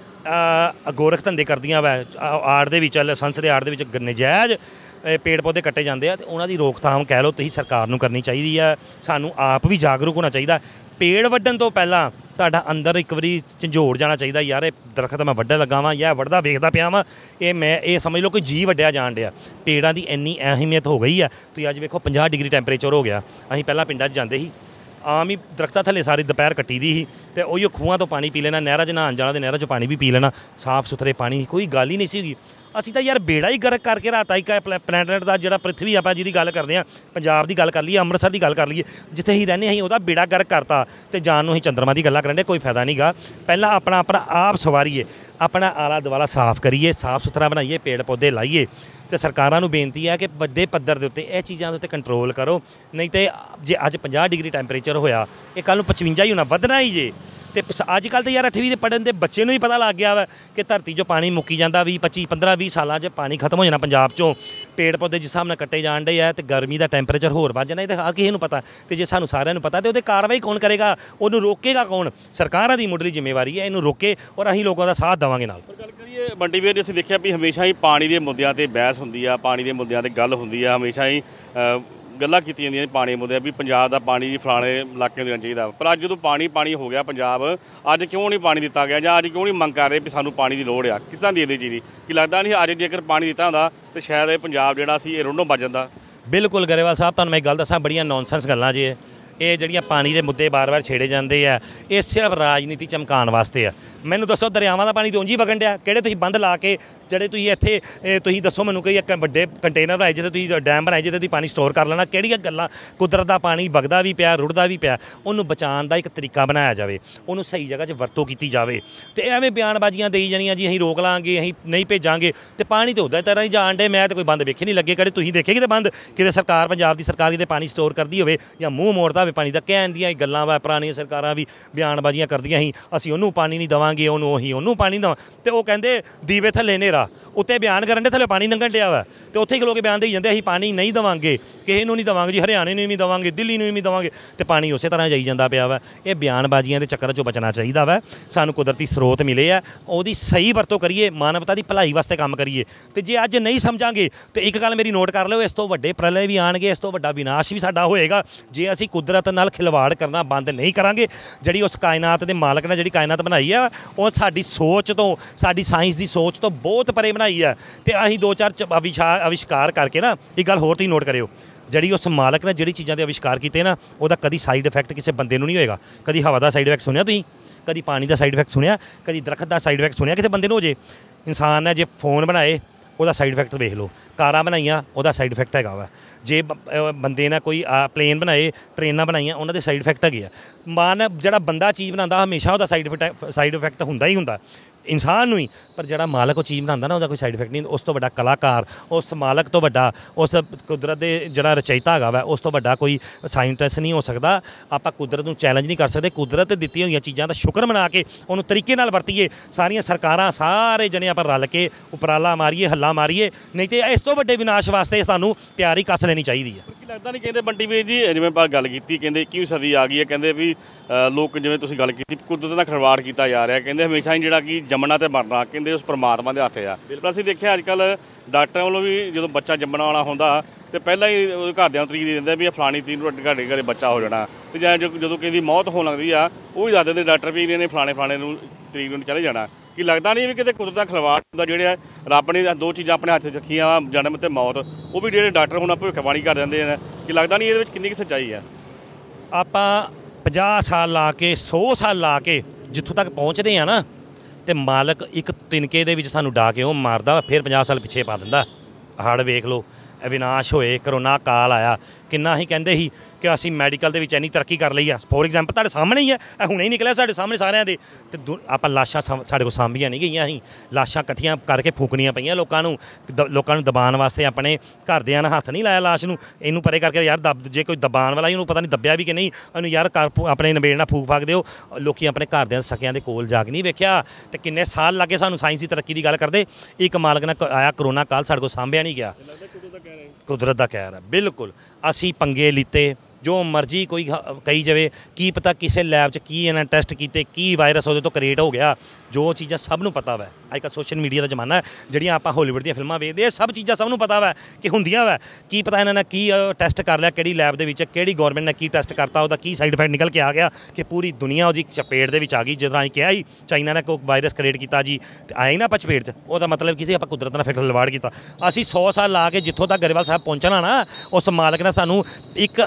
ਗੋਰਖ ਧੰਦੇ ਕਰਦੀਆਂ ਵਾ, ਆੜ ਦੇ ਵਿੱਚ, ਲਾਇਸੈਂਸ ਦੇ ਆੜ ਦੇ ਵਿੱਚ ਨਜਾਇਜ਼ ਪੇੜ ਪੌਦੇ ਕੱਟੇ ਜਾਂਦੇ ਆ, ਤੇ ਉਹਨਾਂ ਦੀ ਰੋਕਥਾਮ ਕਹਿ ਲਓ ਤੁਸੀਂ ਸਰਕਾਰ ਨੂੰ ਕਰਨੀ ਚਾਹੀਦੀ ਆ। ਸਾਨੂੰ ਆਪ ਵੀ ਜਾਗਰੂਕ ਹੋਣਾ ਚਾਹੀਦਾ। ਪੇੜ ਵੱਢਣ ਤੋਂ ਪਹਿਲਾਂ ਤੁਹਾਡਾ ਅੰਦਰ ਇੱਕ ਵਾਰੀ ਝੰਜੋੜ ਜਾਣਾ ਚਾਹੀਦਾ, ਯਾਰ ਇਹ ਦਰਖਤ ਮੈਂ ਵੱਢਣ ਲੱਗਾ ਵਾਂ ਜਾਂ ਵੱਢਦਾ ਵੇਖਦਾ ਪਿਆ ਵਾਂ, ਇਹ ਸਮਝ ਲਓ ਕੋਈ ਜੀਅ ਵੱਢਿਆ ਜਾਣ ਡਿਆ। ਪੇੜਾਂ ਦੀ ਇੰਨੀ ਅਹਿਮੀਅਤ ਹੋ ਗਈ ਆ। ਤੁਸੀਂ ਅੱਜ ਵੇਖੋ 50 ਡਿਗਰੀ ਟੈਂਪਰੇਚਰ ਹੋ ਗਿਆ। ਅਸੀਂ ਪਹਿਲਾਂ ਪਿੰਡਾਂ 'ਚ ਜਾਂਦੇ ਸੀ, ਆਮ ਹੀ ਦਰਖਤਾਂ ਥੱਲੇ ਸਾਰੀ ਦੁਪਹਿਰ ਕੱਟੀ ਦੀ ਸੀ, ਤੇ ਉਹੀ ਖੂਹਾਂ ਤੋਂ ਪਾਣੀ ਪੀ ਲੈਣਾ, ਨਹਿਰਾਂ 'ਚ ਨਹਾਉਣ ਜਾਣਾ ਤੇ ਨਹਿਰਾਂ 'ਚ ਪਾਣੀ ਵੀ ਪੀ ਲੈਣਾ, ਸਾਫ਼ ਸੁਥਰੇ ਪਾਣੀ, ਕੋਈ ਗੱਲ ਹੀ ਨਹੀਂ ਸੀਗੀ। ਅਸੀਂ ਤਾਂ ਯਾਰ ਬੇੜਾ ਹੀ ਗਰਕ ਕਰਕੇ ਰਾਤਾ ਇੱਕ ਪਲੈਨਟ ਦਾ ਜਿਹੜਾ ਪ੍ਰਿਥਵੀ ਆਪਾਂ ਜਿਹਦੀ ਗੱਲ ਕਰਦੇ ਹਾਂ, ਪੰਜਾਬ ਦੀ ਗੱਲ ਕਰ ਲਈਏ, ਅੰਮ੍ਰਿਤਸਰ ਦੀ ਗੱਲ ਕਰ ਲਈਏ, ਜਿੱਥੇ ਅਸੀਂ ਰਹਿੰਦੇ ਅਸੀਂ ਉਹਦਾ ਬੇੜਾ ਗਰਕ ਕਰਤਾ ਤੇ ਜਾਣ ਨੂੰ ਅਸੀਂ ਚੰਦਰਮਾ ਦੀ ਗੱਲਾਂ ਕਰਨ ਦੇ, ਕੋਈ ਫਾਇਦਾ ਨਹੀਂ ਗਾ। ਪਹਿਲਾਂ ਆਪਣਾ ਆਪ ਸਵਾਰੀਏ, ਆਪਣਾ ਆਲਾ ਦੁਆਲਾ ਸਾਫ਼ ਕਰੀਏ, ਸਾਫ਼ ਸੁਥਰਾ ਬਣਾਈਏ, ਪੇੜ ਪੌਦੇ ਲਾਈਏ। ਤੇ ਸਰਕਾਰਾਂ ਨੂੰ ਬੇਨਤੀ ਹੈ ਕਿ ਵੱਡੇ ਪੱਧਰ ਦੇ ਉੱਤੇ ਇਹ ਚੀਜ਼ਾਂ ਦੇ ਉੱਤੇ ਕੰਟਰੋਲ ਕਰੋ, ਨਹੀਂ ਤੇ ਜੇ ਅੱਜ 50 ਡਿਗਰੀ ਟੈਂਪਰੇਚਰ ਹੋਇਆ, ਇਹ ਕੱਲ੍ਹ ਨੂੰ 55 ਹੀ ਹੋਣਾ, ਵਧਣਾ ਹੀ ਜੇ। ਤੇ ਅੱਜ ਕੱਲ੍ਹ ਤਾਂ ਯਾਰ 8ਵੀਂ ਦੇ ਪੜ੍ਹਨ ਦੇ ਬੱਚੇ ਨੂੰ ਹੀ ਪਤਾ ਲੱਗ ਗਿਆ ਵਾ ਕਿ ਧਰਤੀ 'ਚੋਂ ਪਾਣੀ ਮੁੱਕੀ ਜਾਂਦਾ, 20 25 15 20 ਸਾਲਾਂ 'ਚ ਪਾਣੀ ਖਤਮ ਹੋ ਜਾਣਾ ਪੰਜਾਬ 'ਚੋਂ। ਪੇੜ ਪੌਦੇ ਜਿਸ ਹਿਸਾਬ ਨਾਲ ਕੱਟੇ ਜਾਣ ਡੇ ਆ ਤੇ ਗਰਮੀ ਦਾ ਟੈਂਪਰੇਚਰ ਹੋਰ ਵੱਧ ਜਾਣਾ, ਇਹ ਤਾਂ ਹਰ ਕਿਸੇ ਨੂੰ ਪਤਾ। ਤੇ ਜੇ ਸਾਨੂੰ ਸਾਰਿਆਂ ਨੂੰ ਪਤਾ ਤੇ ਉਹਦੇ ਕਾਰਵਾਈ ਕੌਣ ਕਰੇਗਾ, ਉਹਨੂੰ ਰੋਕੇਗਾ ਕੌਣ? ਸਰਕਾਰਾਂ ਦੀ ਮੁੱਢਲੀ ਜ਼ਿੰਮੇਵਾਰੀ ਹੈ ਇਹਨੂੰ ਰੋਕੇ, ਔਰ ਅਸੀਂ ਲੋਕਾਂ ਦਾ ਸਾਥ ਦੇਵਾਂਗੇ ਨਾਲ। ਗੱਲ ਕਰੀਏ ਬੰਟੀ ਵੀਰ ਜੀ, ਅਸੀਂ ਦੇਖਿਆ ਵੀ ਹਮੇਸ਼ਾ ਹੀ ਪਾਣੀ ਦੇ ਮੁੱਦਿਆਂ ਤੇ ਬਹਿਸ ਹੁੰਦੀ ਆ, ਪਾਣੀ ਦੇ ਮੁੱਦਿਆਂ ਤੇ ਗੱਲ ਹੁੰਦੀ ਆ, ਹਮੇਸ਼ਾ ਹੀ ਗੱਲਾਂ ਕੀਤੀਆਂ ਜਾਂਦੀਆਂ ਪਾਣੀ ਮੁੱਦੇ ਵੀ ਪੰਜਾਬ ਦਾ ਪਾਣੀ ਫਲਾਣੇ ਇਲਾਕੇ ਦੇਣਾ ਚਾਹੀਦਾ। ਪਰ ਅੱਜ ਜਦੋਂ ਪਾਣੀ ਹੋ ਗਿਆ ਪੰਜਾਬ, ਅੱਜ ਕਿਉਂ ਨਹੀਂ ਪਾਣੀ ਦਿੱਤਾ ਗਿਆ, ਜਾਂ ਅੱਜ ਕਿਉਂ ਨਹੀਂ ਮੰਗ ਕਰ ਰਹੇ ਵੀ ਸਾਨੂੰ ਪਾਣੀ ਦੀ ਲੋੜ ਆ? ਕਿਸ ਤਰ੍ਹਾਂ ਦੀ ਇਹਦੀ ਚੀਜ਼ ਕਿ ਲੱਗਦਾ ਨਹੀਂ ਅੱਜ ਜੇਕਰ ਪਾਣੀ ਦਿੱਤਾ ਹੁੰਦਾ ਤਾਂ ਸ਼ਾਇਦ ਇਹ ਪੰਜਾਬ ਜਿਹੜਾ ਸੀ ਇਹ ਰੋਂਡੋਂ ਵੱਜ ਜਾਂਦਾ। ਬਿਲਕੁਲ ਗਰੇਵਾਲ ਸਾਹਿਬ, ਤੁਹਾਨੂੰ ਮੈਂ ਇੱਕ ਗੱਲ ਦੱਸਾਂ, ਬੜੀਆਂ ਨੌਨਸੈਂਸ ਗੱਲਾਂ ਜੇ ਇਹ ਜਿਹੜੀਆਂ ਪਾਣੀ ਦੇ ਮੁੱਦੇ ਬਾਰ-ਬਾਰ ਛੇੜੇ ਜਾਂਦੇ ਆ, ਇਹ ਸਿਰਫ ਰਾਜਨੀਤੀ ਚਮਕਾਉਣ ਵਾਸਤੇ ਆ। ਮੈਨੂੰ ਦੱਸੋ, ਦਰਿਆਵਾਂ ਦਾ ਪਾਣੀ ਤਾਂ ਉਂਝ ਹੀ ਵਗਣ ਡਿਆ, ਕਿਹੜੇ ਤੁਸੀਂ ਬੰਦ ਲਾ ਕੇ ਜਿਹੜੇ ਤੁਸੀਂ ਇੱਥੇ ਤੁਸੀਂ ਦੱਸੋ ਮੈਨੂੰ ਕੋਈ ਇੱਕ ਵੱਡੇ ਕੰਟੇਨਰ ਬਣਾਏ ਜਿਹਦੇ ਤੁਸੀਂ ਡੈਮ ਬਣਾਏ ਜਿਹਦੇ ਤੁਸੀਂ ਪਾਣੀ ਸਟੋਰ ਕਰ ਲੈਣਾ? ਕਿਹੜੀਆਂ ਗੱਲਾਂ? ਕੁਦਰਤ ਦਾ ਪਾਣੀ ਵਗਦਾ ਵੀ ਪਿਆ, ਰੁੜਦਾ ਵੀ ਪਿਆ, ਉਹਨੂੰ ਬਚਾਉਣ ਦਾ ਇੱਕ ਤਰੀਕਾ ਬਣਾਇਆ ਜਾਵੇ, ਉਹਨੂੰ ਸਹੀ ਜਗ੍ਹਾ 'ਚ ਵਰਤੋਂ ਕੀਤੀ ਜਾਵੇ। ਤੇ ਐਵੇਂ ਬਿਆਨਬਾਜ਼ੀਆਂ ਦੇਈ ਜਾਣੀਆਂ ਜੀ ਅਸੀਂ ਰੋਕ ਲਾਂਗੇ, ਅਸੀਂ ਨਹੀਂ ਭੇਜਾਂਗੇ, ਤੇ ਪਾਣੀ ਤਾਂ ਉੱਦਾਂ ਤਰ੍ਹਾਂ ਹੀ ਜਾਣ ਡੇ। ਮੈਂ ਤਾਂ ਕੋਈ ਬੰਦ ਵੇਖੇ ਨਹੀਂ ਲੱਗੇ, ਕਿਹੜੇ ਤੁਸੀਂ ਦੇਖੇ ਕਿਤੇ ਬੰਦ? ਕਿਤੇ ਸਰਕਾਰ, ਪੰਜਾਬ ਦੀ ਸਰਕਾਰ ਕਿਤੇ ਪਾਣੀ ਸਟੋਰ ਕਰਦੀ ਹੋਵੇ ਜਾਂ ਮੂੰਹ ਮੋੜਦਾ ਹੋਵੇ ਪਾਣੀ ਦਾ? ਕਹਿਣ ਦੀਆਂ ਗੱਲਾਂ ਵਾ, ਪੁਰਾਣੀਆਂ ਸਰਕਾਰਾਂ ਵੀ ਬਿਆਨਬਾਜ਼ੀਆਂ ਕਰਦੀਆਂ ਸੀ, ਅਸੀਂ ਉਹਨੂੰ ਪਾਣੀ ਨਹੀਂ ਦੇਵਾਂਗੇ, ਉਹਨੂੰ ਪਾਣੀ ਦੇਵਾਂ, ਤੇ ਉਹ ਕਹਿੰਦੇ ਦੀਵੇ ਥੱਲੇ ਹਨੇਰਾ, ਉੱਤੇ ਬਿਆਨ ਕਰਨ ਦੇ ਥੱਲੇ ਪਾਣੀ ਲੰਘਣ ਡਿਆ ਵਾ, ਤੇ ਉੱਥੇ ਖਲੋ ਕੇ ਬਿਆਨ ਦੇਈ ਜਾਂਦੇ ਅਸੀਂ ਪਾਣੀ ਨਹੀਂ ਦੇਵਾਂਗੇ, ਕਿਸੇ ਨੂੰ ਨਹੀਂ ਦੇਵਾਂਗੇ ਜੀ, ਹਰਿਆਣੇ ਨੂੰ ਵੀ ਦੇਵਾਂਗੇ, ਦਿੱਲੀ ਨੂੰ ਵੀ ਦੇਵਾਂਗੇ, ਤੇ ਪਾਣੀ ਉਸੇ ਤਰ੍ਹਾਂ ਜਾਈ ਜਾਂਦਾ ਪਿਆ ਵਾ। ਇਹ ਬਿਆਨਬਾਜ਼ੀਆਂ ਦੇ ਚੱਕਰ 'ਚੋਂ ਬਚਣਾ ਚਾਹੀਦਾ ਵਾ। ਸਾਨੂੰ ਕੁਦਰਤੀ ਸਰੋਤ ਮਿਲੇ ਆ, ਉਹਦੀ ਸਹੀ ਵਰਤੋਂ ਕਰੀਏ, ਮਾਨਵਤਾ ਦੀ ਭਲਾਈ ਵਾਸਤੇ ਕੰਮ ਕਰੀਏ। ਤੇ ਜੇ ਅੱਜ ਨਹੀਂ ਸਮਝਾਂਗੇ ਤੇ ਇੱਕ ਗੱਲ ਮੇਰੀ ਨੋਟ ਕਰ ਲਿਓ, ਇਸ ਤੋਂ ਵੱਡੇ ਪ੍ਰਲਯ ਵੀ ਆਣਗੇ, ਇਸ ਤੋਂ ਵੱਡਾ ਵਿਨਾਸ਼ ਵੀ ਸਾਡਾ ਹੋਏਗਾ ਜੇ ਅਸੀਂ ਕੁਦਰਤ ਨਾਲ ਖਿਲਵਾੜ ਕਰਨਾ ਬੰਦ ਨਹੀਂ ਕਰਾਂਗੇ। ਜਿਹੜੀ ਉਸ ਕਾਇਨਾਤ ਦੇ ਮਾਲਕ ਨੇ ਜਿਹੜੀ ਕਾਇਨਾਤ ਬਣਾਈ ਆ, ਉਹ ਸਾਡੀ ਸੋਚ ਤੋਂ, ਸਾਡੀ ਸਾਇੰਸ ਦੀ ਸੋਚ ਤੋਂ ਬਹੁਤ ਪਰੇ ਬਣਾਈ ਆ। ਤੇ ਅਸੀਂ 2-4 ਅਵਿਸ਼ਕਾਰ ਕਰਕੇ ਨਾ, ਇੱਕ ਗੱਲ ਹੋਰ ਤੁਸੀਂ ਨੋਟ ਕਰਿਓ, ਜਿਹੜੀ ਉਸ ਮਾਲਕ ਨੇ ਜਿਹੜੀ ਚੀਜ਼ਾਂ ਦੇ ਅਵਿਸ਼ਕਾਰ ਕੀਤੇ ਨਾ, ਉਹਦਾ ਕਦੀ ਸਾਈਡ ਇਫੈਕਟ ਕਿਸੇ ਬੰਦੇ ਨੂੰ ਨਹੀਂ ਹੋਏਗਾ। ਕਦੀ ਹਵਾ ਦਾ ਸਾਈਡ ਇਫੈਕਟ ਸੁਣਿਆ ਤੁਸੀਂ? ਕਦੀ ਪਾਣੀ ਦਾ ਸਾਈਡ ਇਫੈਕਟ ਸੁਣਿਆ? ਕਦੀ ਦਰਖਤ ਦਾ ਸਾਈਡ ਇਫੈਕਟ ਸੁਣਿਆ ਕਿਸੇ ਬੰਦੇ ਨੂੰ ਹੋ ਜੇ? ਇਨਸਾਨ ਨੇ ਜੇ ਫੋਨ ਬਣਾਏ ਉਹਦਾ ਸਾਈਡ ਇਫੈਕਟ ਵੇਖ ਲਓ, ਕਾਰਾਂ ਬਣਾਈਆਂ ਉਹਦਾ ਸਾਈਡ ਇਫੈਕਟ ਹੈਗਾ ਵਾ, ਜੇ ਬੰਦੇ ਨੇ ਕੋਈ ਪਲੇਨ ਬਣਾਏ, ਟ੍ਰੇਨਾਂ ਬਣਾਈਆਂ, ਉਹਨਾਂ ਦੇ ਸਾਈਡ ਇਫੈਕਟ ਹੈਗੇ ਆ। ਜਿਹੜਾ ਬੰਦਾ ਚੀਜ਼ ਬਣਾਉਂਦਾ ਹਮੇਸ਼ਾ ਉਹਦਾ ਸਾਈਡ ਇਫੈਕਟ ਹੁੰਦਾ ਹੀ ਹੁੰਦਾ ਇਨਸਾਨ ਨੂੰ ਹੀ, ਪਰ ਜਿਹੜਾ ਮਾਲਕ ਉਹ ਚੀਜ਼ ਬਣਾਉਂਦਾ ਨਾ, ਉਹਦਾ ਕੋਈ ਸਾਈਡ ਇਫੈਕਟ ਨਹੀਂ। ਉਸ ਤੋਂ ਵੱਡਾ ਕਲਾਕਾਰ, ਉਸ ਮਾਲਕ ਤੋਂ ਵੱਡਾ, ਉਸ ਕੁਦਰਤ ਦੇ ਜਿਹੜਾ ਰਚਇਤਾ ਹੈਗਾ ਵਾ, ਉਸ ਤੋਂ ਵੱਡਾ ਕੋਈ ਸਾਇੰਟਿਸਟ ਨਹੀਂ ਹੋ ਸਕਦਾ। ਆਪਾਂ ਕੁਦਰਤ ਨੂੰ ਚੈਲੰਜ ਨਹੀਂ ਕਰ ਸਕਦੇ, ਕੁਦਰਤ ਦਿੱਤੀਆਂ ਹੋਈਆਂ ਚੀਜ਼ਾਂ ਦਾ ਸ਼ੁਕਰ ਮਨਾ ਕੇ ਉਹਨੂੰ ਤਰੀਕੇ ਨਾਲ ਵਰਤੀਏ। ਸਾਰੀਆਂ ਸਰਕਾਰਾਂ, ਸਾਰੇ ਜਣੇ ਆਪਾਂ ਰਲ ਕੇ ਉਪਰਾਲਾ ਮਾਰੀਏ, ਹੱਲਾ ਮਾਰੀਏ, ਨਹੀਂ ਤੇ ਇਸ ਤੋਂ ਵੱਡੇ ਵਿਨਾਸ਼ ਵਾਸਤੇ ਸਾਨੂੰ ਤਿਆਰੀ ਕੱਸ ਲੈਣੀ ਚਾਹੀਦੀ ਹੈ। ਕੀ ਲੱਗਦਾ ਨਹੀਂ, ਕਹਿੰਦੇ ਬੰਟੀ ਵੀਰ ਜੀ, ਜਿਵੇਂ ਆਪਾਂ ਗੱਲ ਕੀਤੀ, ਕਹਿੰਦੇ 21ਵੀਂ ਸਦੀ ਆ ਗਈ ਹੈ, ਕਹਿੰਦੇ ਵੀ ਲੋਕ, ਜਿਵੇਂ ਤੁਸੀਂ ਗੱਲ ਕੀਤੀ, ਕੁਦਰਤ ਨਾਲ ਖਿਲਵਾੜ ਕੀਤਾ ਜਾ ਰਿਹਾ, ਕਹਿੰਦੇ ਹਮੇਸ਼ਾ ਹੀ ਜਿਹੜਾ ਕਿ ਜੰਮਣਾ ਤੇ ਮਰਨਾ ਕਹਿੰਦੇ ਉਸ ਪਰਮਾਤਮਾ ਦੇ ਹੱਥ ਆ। ਬਿਲਕੁਲ ਅਸੀਂ ਦੇਖਿਆ ਅੱਜ ਕੱਲ੍ਹ ਡਾਕਟਰਾਂ ਵੱਲੋਂ ਵੀ ਜਦੋਂ ਬੱਚਾ ਜੰਮਣ ਵਾਲਾ ਹੁੰਦਾ ਤੇ ਪਹਿਲਾਂ ਹੀ ਘਰਦਿਆਂ ਨੂੰ ਤਰੀਕ ਦੇ ਦਿੰਦੇ ਵੀ ਇਹ ਫਲਾਣੀ ਤਰੀਕ ਨੂੰ ਤੁਹਾਡੇ ਘਰੇ ਬੱਚਾ ਹੋ ਜਾਣਾ, ਤੇ ਜਾਂ ਜਦੋਂ ਕਿਸੇ ਦੀ ਮੌਤ ਹੋਣ ਲੱਗਦੀ ਆ ਉਹ ਵੀ ਦੱਸ ਦਿੰਦੇ ਡਾਕਟਰ ਵੀ ਇਹਨੇ ਫਲਾਣੇ ਨੂੰ ਤਰੀਕ ਨੂੰ ਚਲੇ ਜਾਣਾ। ਕੀ ਲੱਗਦਾ ਨਹੀਂ ਵੀ ਕਿਤੇ ਕੁਦਰਤ ਦਾ ਖਿਲਵਾੜ ਹੁੰਦਾ? ਜਿਹੜੇ ਰੱਬ ਨੇ ਦੋ ਚੀਜ਼ਾਂ ਆਪਣੇ ਹੱਥ 'ਚ ਰੱਖੀਆਂ ਵਾ, ਜਨਮ ਤੇ ਮੌਤ, ਉਹ ਵੀ ਜਿਹੜੇ ਡਾਕਟਰ ਹੁਣ ਭਵਿੱਖਬਾਣੀ ਕਰ ਦਿੰਦੇ ਨੇ। ਕੀ ਲੱਗਦਾ ਨਹੀਂ ਇਹਦੇ ਵਿੱਚ ਕਿੰਨੀ ਕੁ ਸੱਚਾਈ ਆ? ਆਪਾਂ 50 ਸਾਲ ਲਾ ਕੇ, 100 ਸਾਲ ਲਾ ਕੇ ਜਿੱਥੋਂ ਤੱਕ ਪਹੁੰਚਦੇ ਆ ਨਾ, ਤੇ ਮਾਲਕ ਇੱਕ ਤਿਨਕੇ ਦੇ ਵਿੱਚ ਸਾਨੂੰ ਡਾ ਕੇ ਉਹ ਮਾਰਦਾ, ਫਿਰ 50 ਸਾਲ ਪਿੱਛੇ ਪਾ ਦਿੰਦਾ। ਹੜ੍ਹ ਵੇਖ ਲਓ, ਅਵਿਨਾਸ਼ ਹੋਏ, ਕਰੋਨਾ ਕਾਲ ਆਇਆ, ਕਿੰਨਾ ਹੀ ਕਹਿੰਦੇ ਸੀ ਕਿ ਅਸੀਂ ਮੈਡੀਕਲ ਦੇ ਵਿੱਚ ਇੰਨੀ ਤਰੱਕੀ ਕਰ ਲਈ ਆ। ਫੋਰ ਐਗਜ਼ਾਮਪਲ ਤੁਹਾਡੇ ਸਾਹਮਣੇ ਹੀ ਹੈ, ਇਹ ਹੁਣੇ ਹੀ ਨਿਕਲਿਆ ਸਾਡੇ ਸਾਹਮਣੇ ਸਾਰਿਆਂ ਦੇ। ਤੇ ਆਪਾਂ ਲਾਸ਼ਾਂ ਸਾਡੇ ਕੋਲ ਸਾਂਭੀਆਂ ਨਹੀਂ ਗਈਆਂ, ਅਸੀਂ ਲਾਸ਼ਾਂ ਇਕੱਠੀਆਂ ਕਰਕੇ ਫੂਕਣੀਆਂ ਪਈਆਂ ਲੋਕਾਂ ਨੂੰ ਦਬਾਉਣ ਵਾਸਤੇ। ਆਪਣੇ ਘਰਦਿਆਂ ਨੇ ਹੱਥ ਨਹੀਂ ਲਾਇਆ ਲਾਸ਼ ਨੂੰ, ਇਹਨੂੰ ਪਰੇ ਕਰਕੇ ਯਾਰ ਜੇ ਕੋਈ ਦਬਾਉਣ ਵਾਲਾ ਉਹਨੂੰ ਪਤਾ ਨਹੀਂ ਦੱਬਿਆ ਵੀ ਕਿ ਨਹੀਂ, ਉਹਨੂੰ ਯਾਰ ਆਪਣੇ ਨਵੇੜ ਨਾਲ ਫੂਕ ਦਿਓ। ਲੋਕੀ ਆਪਣੇ ਘਰਦਿਆਂ ਸਕਿਆਂ ਦੇ ਕੋਲ ਜਾ ਕੇ ਨਹੀਂ ਵੇਖਿਆ। ਤੇ ਕਿੰਨੇ ਸਾਲ ਲੱਗੇ ਸਾਨੂੰ ਸਾਇੰਸ ਦੀ ਤਰੱਕੀ ਦੀ ਗੱਲ ਕਰਦੇ। ਇੱਕ ਮਾਲਕ ਨੇ ਆਇਆ ਕਰੋਨਾ ਕਾਲ, ਸਾਡੇ ਕੋਲ ਸਾਂਭਿਆ ਨਹੀਂ ਗਿਆ। ਕੁਦਰਤ ਦਾ ਕਹਿਰ ਹੈ, ਬਿਲਕੁਲ। ਅਸੀਂ ਪੰਗੇ ਲਿੱਤੇ, ਜੋ ਮਰਜ਼ੀ ਕੋਈ ਕਹੀ ਜਾਵੇ, ਕੀ ਪਤਾ ਕਿਸੇ ਲੈਬ 'ਚ ਕੀ ਇਹਨਾਂ ਟੈਸਟ ਕੀਤੇ, ਕੀ ਵਾਇਰਸ ਉਹਦੇ ਤੋਂ ਕ੍ਰੀਏਟ ਹੋ ਗਿਆ। ਜੋ ਚੀਜ਼ਾਂ ਸਭ ਨੂੰ ਪਤਾ ਵਾ। ਅੱਜ ਕੱਲ੍ਹ ਸੋਸ਼ਲ ਮੀਡੀਆ ਦਾ ਜ਼ਮਾਨਾ ਹੈ, ਜਿਹੜੀਆਂ ਆਪਾਂ ਹਾਲੀਵੁੱਡ ਦੀਆਂ ਫਿਲਮਾਂ ਵੇਖਦੇ, ਇਹ ਸਭ ਚੀਜ਼ਾਂ ਸਭ ਨੂੰ ਪਤਾ ਵਾ ਕਿ ਹੁੰਦੀਆਂ ਵਾ। ਕੀ ਪਤਾ ਇਹਨਾਂ ਨੇ ਕੀ ਟੈਸਟ ਕਰ ਲਿਆ, ਕਿਹੜੀ ਲੈਬ ਦੇ ਵਿੱਚ, ਕਿਹੜੀ ਗੌਰਮੈਂਟ ਨੇ ਕੀ ਟੈਸਟ ਕਰਤਾ, ਉਹਦਾ ਕੀ ਸਾਈਡ ਇਫੈਕਟ ਨਿਕਲ ਕੇ ਆ ਗਿਆ ਕਿ ਪੂਰੀ ਦੁਨੀਆ ਉਹਦੀ ਚਪੇਟ ਦੇ ਵਿੱਚ ਆ ਗਈ। ਜਦੋਂ ਅਸੀਂ ਕਿਹਾ ਸੀ ਚਾਈਨਾ ਨੇ ਕੋਈ ਵਾਇਰਸ ਕ੍ਰੀਏਟ ਕੀਤਾ ਜੀ, ਤੇ ਆਏ ਨਾ ਆਪਾਂ ਚਪੇਟ 'ਚ, ਉਹਦਾ ਮਤਲਬ ਕੀ ਸੀ? ਆਪਾਂ ਕੁਦਰਤ ਨਾਲ ਫਿਰ ਖਿਲਵਾੜ ਕੀਤਾ। ਅਸੀਂ 100 ਸਾਲ ਲਾ ਕੇ ਜਿੱਥੋਂ ਤੱਕ ਗਰੇਵਾਲ ਸਾਹਿਬ ਪਹੁੰਚਣਾ ਨਾ, ਉਸ ਮਾਲਕ ਨੇ ਸਾਨੂੰ ਇੱਕ ਅੱਖ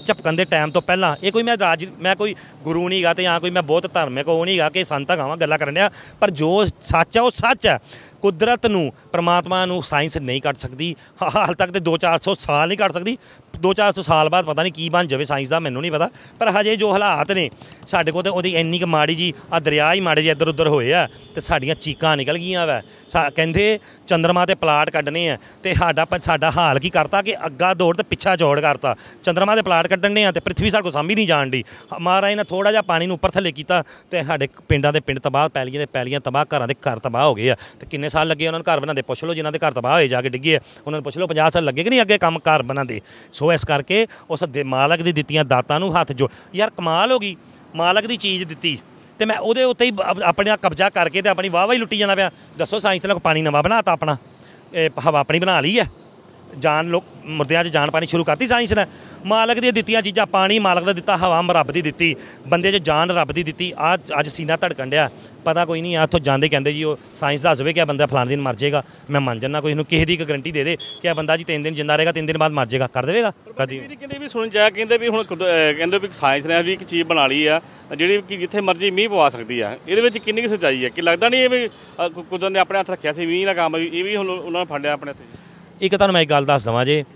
ਝਪਕਣ ਦੇ ਟਾਈਮ ਤੋਂ ਪਹਿਲਾਂ ਇਹ ਕੋਈ ਮੈਂ ਕੋਈ ਗੁਰੂ ਨਹੀਂ ਗਾ ਤੇ ਜਾਂ ਕੋਈ ਮੈਂ ਬਹੁਤ ਧਾਰਮਿਕ ਉਹ ਨਹੀਂ ਗਾ ਕਿ ਸੰਤ ਹੈਗਾ ਵਾਂ ਗੱਲਾਂ ਕਰਨ ਡਿਆ, ਪਰ ਜੋ ਸੱਚ ਆ ਉਹ ਸੱਚ ਹੈ। ਕੁਦਰਤ ਨੂੰ ਪਰਮਾਤਮਾ ਨੂੰ ਸਾਇੰਸ ਨਹੀਂ ਕੱਢ ਸਕਦੀ, ਹਾਲ ਤੱਕ ਤੇ 200-400 ਸਾਲ ਨਹੀਂ ਕੱਢ ਸਕਦੀ। 200-400 ਸਾਲ ਬਾਅਦ ਪਤਾ ਨਹੀਂ ਕੀ ਬਣ ਜਾਵੇ ਸਾਇੰਸ ਦਾ, ਮੈਨੂੰ ਨਹੀਂ ਪਤਾ। ਪਰ ਹਜੇ ਜੋ ਹਾਲਾਤ ਨੇ ਸਾਡੇ ਕੋਲ, ਤੇ ਉਹਦੀ ਇੰਨੀ ਕੁ ਮਾੜੀ ਜੀ ਆ ਦਰਿਆ ਹੀ ਮਾੜੇ ਜਿਹੇ ਇੱਧਰ ਉੱਧਰ ਹੋਏ ਆ ਤੇ ਸਾਡੀਆਂ ਚੀਕਾਂ ਨਿਕਲ ਗਈਆਂ ਵੈ। ਕਹਿੰਦੇ ਚੰਦਰਮਾ ਤੇ ਪਲਾਟ ਕੱਢਣੇ ਆ ਤੇ ਸਾਡਾ ਹਾਲ ਕੀ ਕਰਤਾ ਕਿ ਅੱਗਾ ਦੌੜ ਤੇ ਪਿੱਛਾ ਜੋੜ ਕਰਤਾ। ਚੰਦਰਮਾ ਦੇ ਪਲਾਟ ਕੱਢਣੇ ਆ ਤੇ ਪ੍ਰਿਥਵੀ ਸਾਡੇ ਕੋਲ ਸਾਂਭੀ ਨਹੀਂ ਜਾਣ ਦੀ। ਮਹਾਰਾਜ ਨੇ ਥੋੜ੍ਹਾ ਜਿਹਾ ਪਾਣੀ ਨੂੰ ਉੱਪਰ ਥੱਲੇ ਕੀਤਾ ਤੇ ਸਾਡੇ ਪਿੰਡਾਂ ਦੇ ਪਿੰਡ ਤਬਾਹ, ਪੈਲੀਆਂ ਦੇ ਪੈਲੀਆਂ ਤਬਾਹ, ਘਰਾਂ ਦੇ ਘਰ ਤਬਾਹ ਹੋ ਗਏ ਆ। ਤੇ ਕਿੰਨੇ ਸਾਲ ਲੱਗੇ ਉਹਨਾਂ ਨੂੰ ਘਰ ਬਣਾਉਂਦੇ? ਪੁੱਛ ਲਓ ਜਿਨ੍ਹਾਂ ਦੇ ਘਰ ਤਬਾਹ ਹੋਏ ਜਾ ਕੇ ਡਿੱਗੇ ਆ, ਉਹਨਾਂ ਨੂੰ ਪੁੱਛ ਲਓ 50 ਸਾਲ ਲੱਗੇ ਕਿ ਨਹੀਂ ਅੱਗੇ ਕੰਮ ਘਰ ਬਣਾਉਂਦੇ। ਸੋ ਇਸ ਕਰਕੇ ਉਸ ਮਾਲਕ ਦੀ ਦਿੱਤੀਆਂ ਦਾਤਾਂ ਨੂੰ ਹੱਥ ਜੋੜ। ਯਾਰ ਕਮਾਲ ਹੋ ਗਈ, ਮਾਲਕ ਦੀ ਚੀਜ਼ ਦਿੱਤੀ ਤੇ ਮੈਂ ਉਹਦੇ ਉੱਤੇ ਹੀ ਆਪਣਾ ਕਬਜ਼ਾ ਕਰਕੇ ਤੇ ਆਪਣੀ ਵਾਹ ਹੀ ਲੁੱਟੀ ਜਾਣਾ ਪਿਆ। ਦੱਸੋ ਸਾਇੰਸ ਨੇ ਪਾਣੀ ਨਵਾਂ ਬਣਾਤਾ, ਆਪਣਾ ਹਵਾ ਆਪਣੀ ਬਣਾ ਲਈ ਹੈ, ਜਾਨ ਮੁਰਦਿਆਂ 'ਚ ਜਾਨ ਪਾਣੀ ਸ਼ੁਰੂ ਕਰਤੀ ਸਾਇੰਸ ਨੇ। ਮਾਲਕ ਦੀਆਂ ਦਿੱਤੀਆਂ ਚੀਜ਼ਾਂ, ਪਾਣੀ ਮਾਲਕ ਦਾ ਦਿੱਤਾ, ਹਵਾ ਰੱਬ ਦੀ ਦਿੱਤੀ, ਬੰਦੇ 'ਚ ਜਾਨ ਰੱਬ ਦੀ ਦਿੱਤੀ। ਅੱਜ ਸੀਨਾ ਧੜਕਣ ਡਿਆ, ਪਤਾ ਕੋਈ ਨਹੀਂ ਆ ਉੱਥੋਂ ਜਾਂਦੇ ਕਹਿੰਦੇ ਜੀ ਉਹ ਸਾਇੰਸ ਦੱਸ ਦੇਵੇ ਕਿ ਆ ਬੰਦਾ ਫਲਾਣੇ ਦਿਨ ਮਰ ਜਾਏਗਾ। ਮੈਂ ਮੰਨ ਜਾਂਦਾ ਕੋਈ ਇਹਨੂੰ ਕਿਸੇ ਦੀ ਇੱਕ ਗਰੰਟੀ ਦੇ ਦੇ ਕਿ ਆ ਬੰਦਾ ਜੀ 3 ਦਿਨ ਜਿੰਦਾ ਰਹੇਗਾ, 3 ਦਿਨ ਬਾਅਦ ਮਰ ਜਾਏਗਾ, ਕਰ ਦੇਵੇਗਾ ਕਦੀ? ਕਹਿੰਦੇ ਵੀ ਸੁਣ ਜਾ, ਕਹਿੰਦੇ ਵੀ ਹੁਣ ਕਹਿੰਦੇ ਵੀ ਸਾਇੰਸ ਨੇ ਵੀ ਇੱਕ ਚੀਜ਼ ਬਣਾ ਲਈ ਆ ਜਿਹੜੀ ਕਿ ਜਿੱਥੇ ਮਰਜ਼ੀ ਮੀਂਹ ਪਵਾ ਸਕਦੀ ਆ। ਇਹਦੇ ਵਿੱਚ ਕਿੰਨੀ ਕੁ ਸੱਚਾਈ ਹੈ? ਕਿ ਲੱਗਦਾ ਨਹੀਂ ਇਹ ਵੀ ਕੁਦਰਤ ਨੇ ਆਪਣੇ ਹੱਥ ਰੱਖਿਆ ਸੀ ਮੀਂਹ ਦਾ ਕੰਮ, ਇਹ ਵੀ ਹੁਣ ਉਹਨਾਂ ਨੇ ਫੜਿਆ ਆਪਣੇ ਹੱਥ? ਇੱਕ ਤੁਹਾਨੂੰ ਮੈਂ ਇੱਕ ਗੱਲ ਦੱਸ ਦੇਵਾਂ ਜੇ,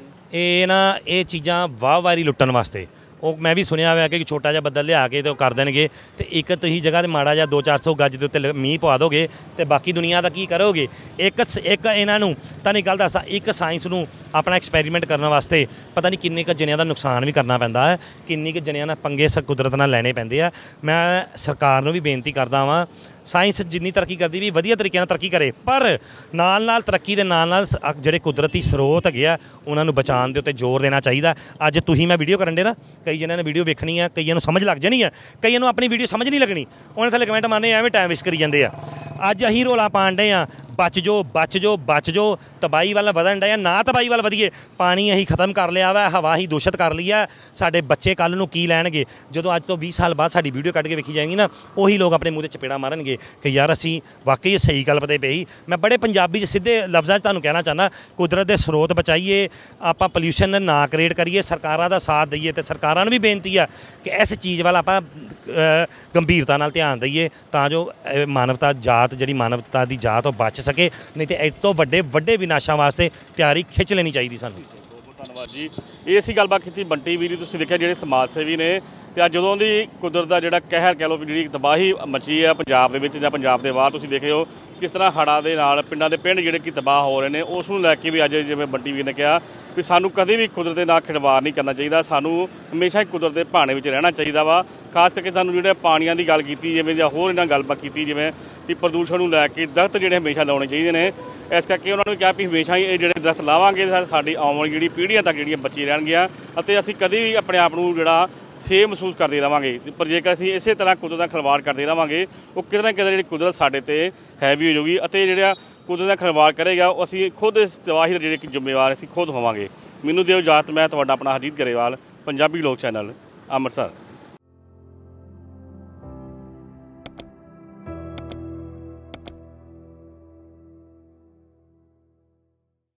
ਇਹ ਚੀਜ਼ਾਂ ਵਾਰੀ ਲੁੱਟਣ ਵਾਸਤੇ। ਉਹ ਮੈਂ ਵੀ ਸੁਣਿਆ ਹੋਇਆ ਕਿ ਛੋਟਾ ਜਿਹਾ ਬੱਦਲ ਲਿਆ ਕੇ ਤੇ ਉਹ ਕਰ ਦੇਣਗੇ ਤੇ ਇੱਕ ਤੁਸੀਂ ਜਗ੍ਹਾ 'ਤੇ ਮਾੜਾ ਜਿਹਾ 200-400 ਗੱਜ ਦੇ ਉੱਤੇ ਮੀਂਹ ਪਵਾ ਦੋਗੇ ਤੇ ਬਾਕੀ ਦੁਨੀਆ ਦਾ ਕੀ ਕਰੋਗੇ? ਇੱਕ ਇਹਨਾਂ ਨੂੰ ਤੁਹਾਨੂੰ ਇੱਕ ਗੱਲ ਦੱਸਾਂ, ਇੱਕ ਸਾਇੰਸ ਨੂੰ ਆਪਣਾ ਐਕਸਪੈਰੀਮੈਂਟ ਕਰਨ ਵਾਸਤੇ ਪਤਾ ਨਹੀਂ ਕਿੰਨੇ ਕੁ ਜਣਿਆਂ ਦਾ ਨੁਕਸਾਨ ਵੀ ਕਰਨਾ ਪੈਂਦਾ ਹੈ, ਕਿੰਨੀ ਕੁ ਜਣਿਆਂ ਨਾਲ ਪੰਗੇ ਕੁਦਰਤ ਨਾਲ ਲੈਣੇ ਪੈਂਦੇ ਆ। ਮੈਂ ਸਰਕਾਰ ਨੂੰ ਵੀ ਬੇਨਤੀ ਕਰਦਾ ਵਾਂ, ਸਾਇੰਸ ਜਿੰਨੀ ਤਰੱਕੀ ਕਰਦੀ ਵੀ ਵਧੀਆ ਤਰੀਕੇ ਨਾਲ ਤਰੱਕੀ ਕਰੇ, ਪਰ ਨਾਲ ਤਰੱਕੀ ਦੇ ਨਾਲ ਜਿਹੜੇ ਕੁਦਰਤੀ ਸਰੋਤ ਹੈਗੇ ਆ ਉਹਨਾਂ ਨੂੰ ਬਚਾਉਣ ਦੇ ਉੱਤੇ ਜ਼ੋਰ ਦੇਣਾ ਚਾਹੀਦਾ। ਅੱਜ ਤੁਸੀਂ ਮੈਂ ਵੀਡੀਓ ਕਰਨ ਦੇ ਨਾ, ਕਈ ਜਣਿਆਂ ਨੇ ਵੀਡੀਓ ਵੇਖਣੀ ਆ, ਕਈਆਂ ਨੂੰ ਸਮਝ ਲੱਗ ਜਾਣੀ ਆ, ਕਈਆਂ ਨੂੰ ਆਪਣੀ ਵੀਡੀਓ ਸਮਝ ਨਹੀਂ ਲੱਗਣੀ, ਉਹਨੇ ਥੱਲੇ ਕਮੈਂਟ ਮਾਰਨੇ ਐਵੇਂ ਟਾਈਮ ਵੇਸਟ ਕਰੀ ਜਾਂਦੇ ਆ। ਅੱਜ ਅਸੀਂ ਰੌਲਾ ਪਾਉਣ ਡੇ ਆ ਬਚ ਜੋ ਤਬਾਹੀ ਵੱਲ ਵਧਣ ਡੇ ਆ, ਨਾ ਤਬਾਹੀ ਵੱਲ ਵਧੀਏ। ਪਾਣੀ ਅਸੀਂ ਖਤਮ ਕਰ ਲਿਆ ਵਾ, ਹਵਾ ਅਸੀਂ ਦੂਸ਼ਿਤ ਕਰ ਲਈ ਆ, ਸਾਡੇ ਬੱਚੇ ਕੱਲ੍ਹ ਨੂੰ ਕੀ ਲੈਣਗੇ? ਜਦੋਂ ਅੱਜ ਤੋਂ 20 ਸਾਲ ਬਾਅਦ ਸਾਡੀ ਵੀਡੀਓ ਕੱਢ ਕੇ ਵੇਖੀ ਜਾਏਗੀ ਨਾ, ਉਹੀ ਲੋਕ ਆਪਣੇ ਮੂੰਹ 'ਤੇ ਚਪੇੜਾ ਮਾਰਨਗੇ ਕਿ ਯਾਰ ਅਸੀਂ ਵਾਕਈ ਸਹੀ ਗੱਲ ਪਤੇ ਪਈ। ਮੈਂ ਬੜੇ ਪੰਜਾਬੀ 'ਚ ਸਿੱਧੇ ਲਫ਼ਜ਼ਾਂ 'ਚ ਤੁਹਾਨੂੰ ਕਹਿਣਾ ਚਾਹੁੰਦਾ, ਕੁਦਰਤ ਦੇ ਸਰੋਤ ਬਚਾਈਏ, ਆਪਾਂ ਪੋਲਿਊਸ਼ਨ ਨਾ ਕ੍ਰੀਏਟ ਕਰੀਏ, ਸਰਕਾਰਾਂ ਦਾ ਸਾਥ ਦਈਏ ਤੇ ਸਰਕਾਰਾਂ ਨੂੰ ਵੀ ਬੇਨਤੀ ਆ ਕਿ ਇਸ ਚੀਜ਼ ਵੱਲ ਆਪਾਂ ਗੰਭੀਰਤਾ ਨਾਲ ਧਿਆਨ ਦਈਏ ਤਾਂ ਜੋ ਮਾਨਵਤਾ ਦੀ ਜਾਤ ਉਹ ਬਚ ਸਕੇ। ਨਹੀਂ ਤੇ ਇਸ ਤੋਂ ਵੱਡੇ ਵਿਨਾਸ਼ਾਂ ਵਾਸਤੇ ਤਿਆਰੀ ਖਿੱਚ ਲੈਣੀ ਚਾਹੀਦੀ ਸਾਨੂੰ। ਬਹੁਤ ਧੰਨਵਾਦ ਜੀ। ਇਹ ਸੀ ਗੱਲਬਾਤ ਕੀਤੀ ਬੰਟੀ ਵੀਰ, ਤੁਸੀਂ ਦੇਖਿਆ ਜਿਹੜੇ ਸਮਾਜ ਸੇਵੀ ਨੇ। ਤੇ ਅੱਜ ਜਦੋਂ ਦੀ ਕੁਦਰਤ ਦਾ ਜਿਹੜਾ ਕਹਿਰ ਕਹਿ ਲਓ, ਜਿਹੜੀ ਤਬਾਹੀ ਮਚੀ ਹੈ ਪੰਜਾਬ ਦੇ ਵਿੱਚ ਜਾਂ ਪੰਜਾਬ ਦੇ ਬਾਹਰ, ਤੁਸੀਂ ਦੇਖੇ ਹੋ ਕਿਸ ਤਰ੍ਹਾਂ ਹੜ੍ਹਾਂ ਦੇ ਨਾਲ ਪਿੰਡਾਂ ਦੇ ਪਿੰਡ ਜਿਹੜੇ ਕਿ ਤਬਾਹ ਹੋ ਰਹੇ ਨੇ, ਉਸ ਨੂੰ ਲੈ ਕੇ ਵੀ ਅੱਜ ਜਿਵੇਂ ਬੰਟੀ ਵੀਰ ਨੇ ਕਿਹਾ ਵੀ ਸਾਨੂੰ ਕਦੇ ਵੀ ਕੁਦਰਤ ਦੇ ਨਾਲ ਖਿਲਵਾੜ ਨਹੀਂ ਕਰਨਾ ਚਾਹੀਦਾ, ਸਾਨੂੰ ਹਮੇਸ਼ਾ ਹੀ ਕੁਦਰਤ ਦੇ ਭਾਣੇ ਵਿੱਚ ਰਹਿਣਾ ਚਾਹੀਦਾ ਵਾ। ਖਾਸ ਕਰਕੇ ਸਾਨੂੰ ਜਿਹੜੇ ਪਾਣੀਆਂ ਦੀ ਗੱਲ ਕੀਤੀ ਜਿਵੇਂ, ਜਾਂ ਹੋਰ ਇਹਨਾਂ ਗੱਲਬਾਤ ਕੀਤੀ ਜਿਵੇਂ ਕਿ ਪ੍ਰਦੂਸ਼ਣ ਨੂੰ ਲੈ ਕੇ ਦਰਖਤ ਜਿਹੜੇ ਹਮੇਸ਼ਾ ਲਾਉਣੇ ਚਾਹੀਦੇ ਨੇ। ਇਸ ਕਰਕੇ ਉਹਨਾਂ ਨੂੰ ਕਿਹਾ ਵੀ ਹਮੇਸ਼ਾ ਹੀ ਇਹ ਜਿਹੜੇ ਦਰਖਤ ਲਾਵਾਂਗੇ ਸਾਡੀ ਆਉਣ ਵਾਲੀ ਜਿਹੜੀ ਪੀੜ੍ਹੀਆਂ ਤੱਕ ਜਿਹੜੀਆਂ ਬੱਚੀ ਰਹਿਣਗੀਆਂ ਅਤੇ ਅਸੀਂ ਕਦੇ ਵੀ ਆਪਣੇ ਆਪ ਨੂੰ ਜਿਹੜਾ ਸੇਫ ਮਹਿਸੂਸ ਕਰਦੇ ਰਹਾਂਗੇ। ਪਰ ਜੇਕਰ ਅਸੀਂ ਇਸੇ ਤਰ੍ਹਾਂ ਕੁਦਰਤ ਦਾ ਖਿਲਵਾੜ ਕਰਦੇ ਰਹਾਂਗੇ, ਉਹ ਕਿਤੇ ਨਾ ਕਿਤੇ ਜਿਹੜੀ ਕੁਦਰਤ ਸਾਡੇ 'ਤੇ ਹੈਵੀ ਹੋ ਜਾਊਗੀ ਅਤੇ ਜਿਹੜਾ ਕੁਦਰਤ ਦਾ ਖਿਲਵਾੜ ਕਰੇਗਾ ਉਹ ਅਸੀਂ ਖੁਦ ਇਸ ਤਬਾਹੀ ਦੇ ਜਿਹੜੇ ਕਿ ਜ਼ਿੰਮੇਵਾਰ ਅਸੀਂ ਖੁਦ ਹੋਵਾਂਗੇ। ਮੈਨੂੰ ਦਿਓ ਇਜਾਜ਼ਤ, ਮੈਂ ਤੁਹਾਡਾ ਆਪਣਾ ਹਰਜੀਤ ਗਰੇਵਾਲ, ਪੰਜਾਬੀ ਲੋਕ ਚੈਨਲ, ਅੰਮ੍ਰਿਤਸਰ।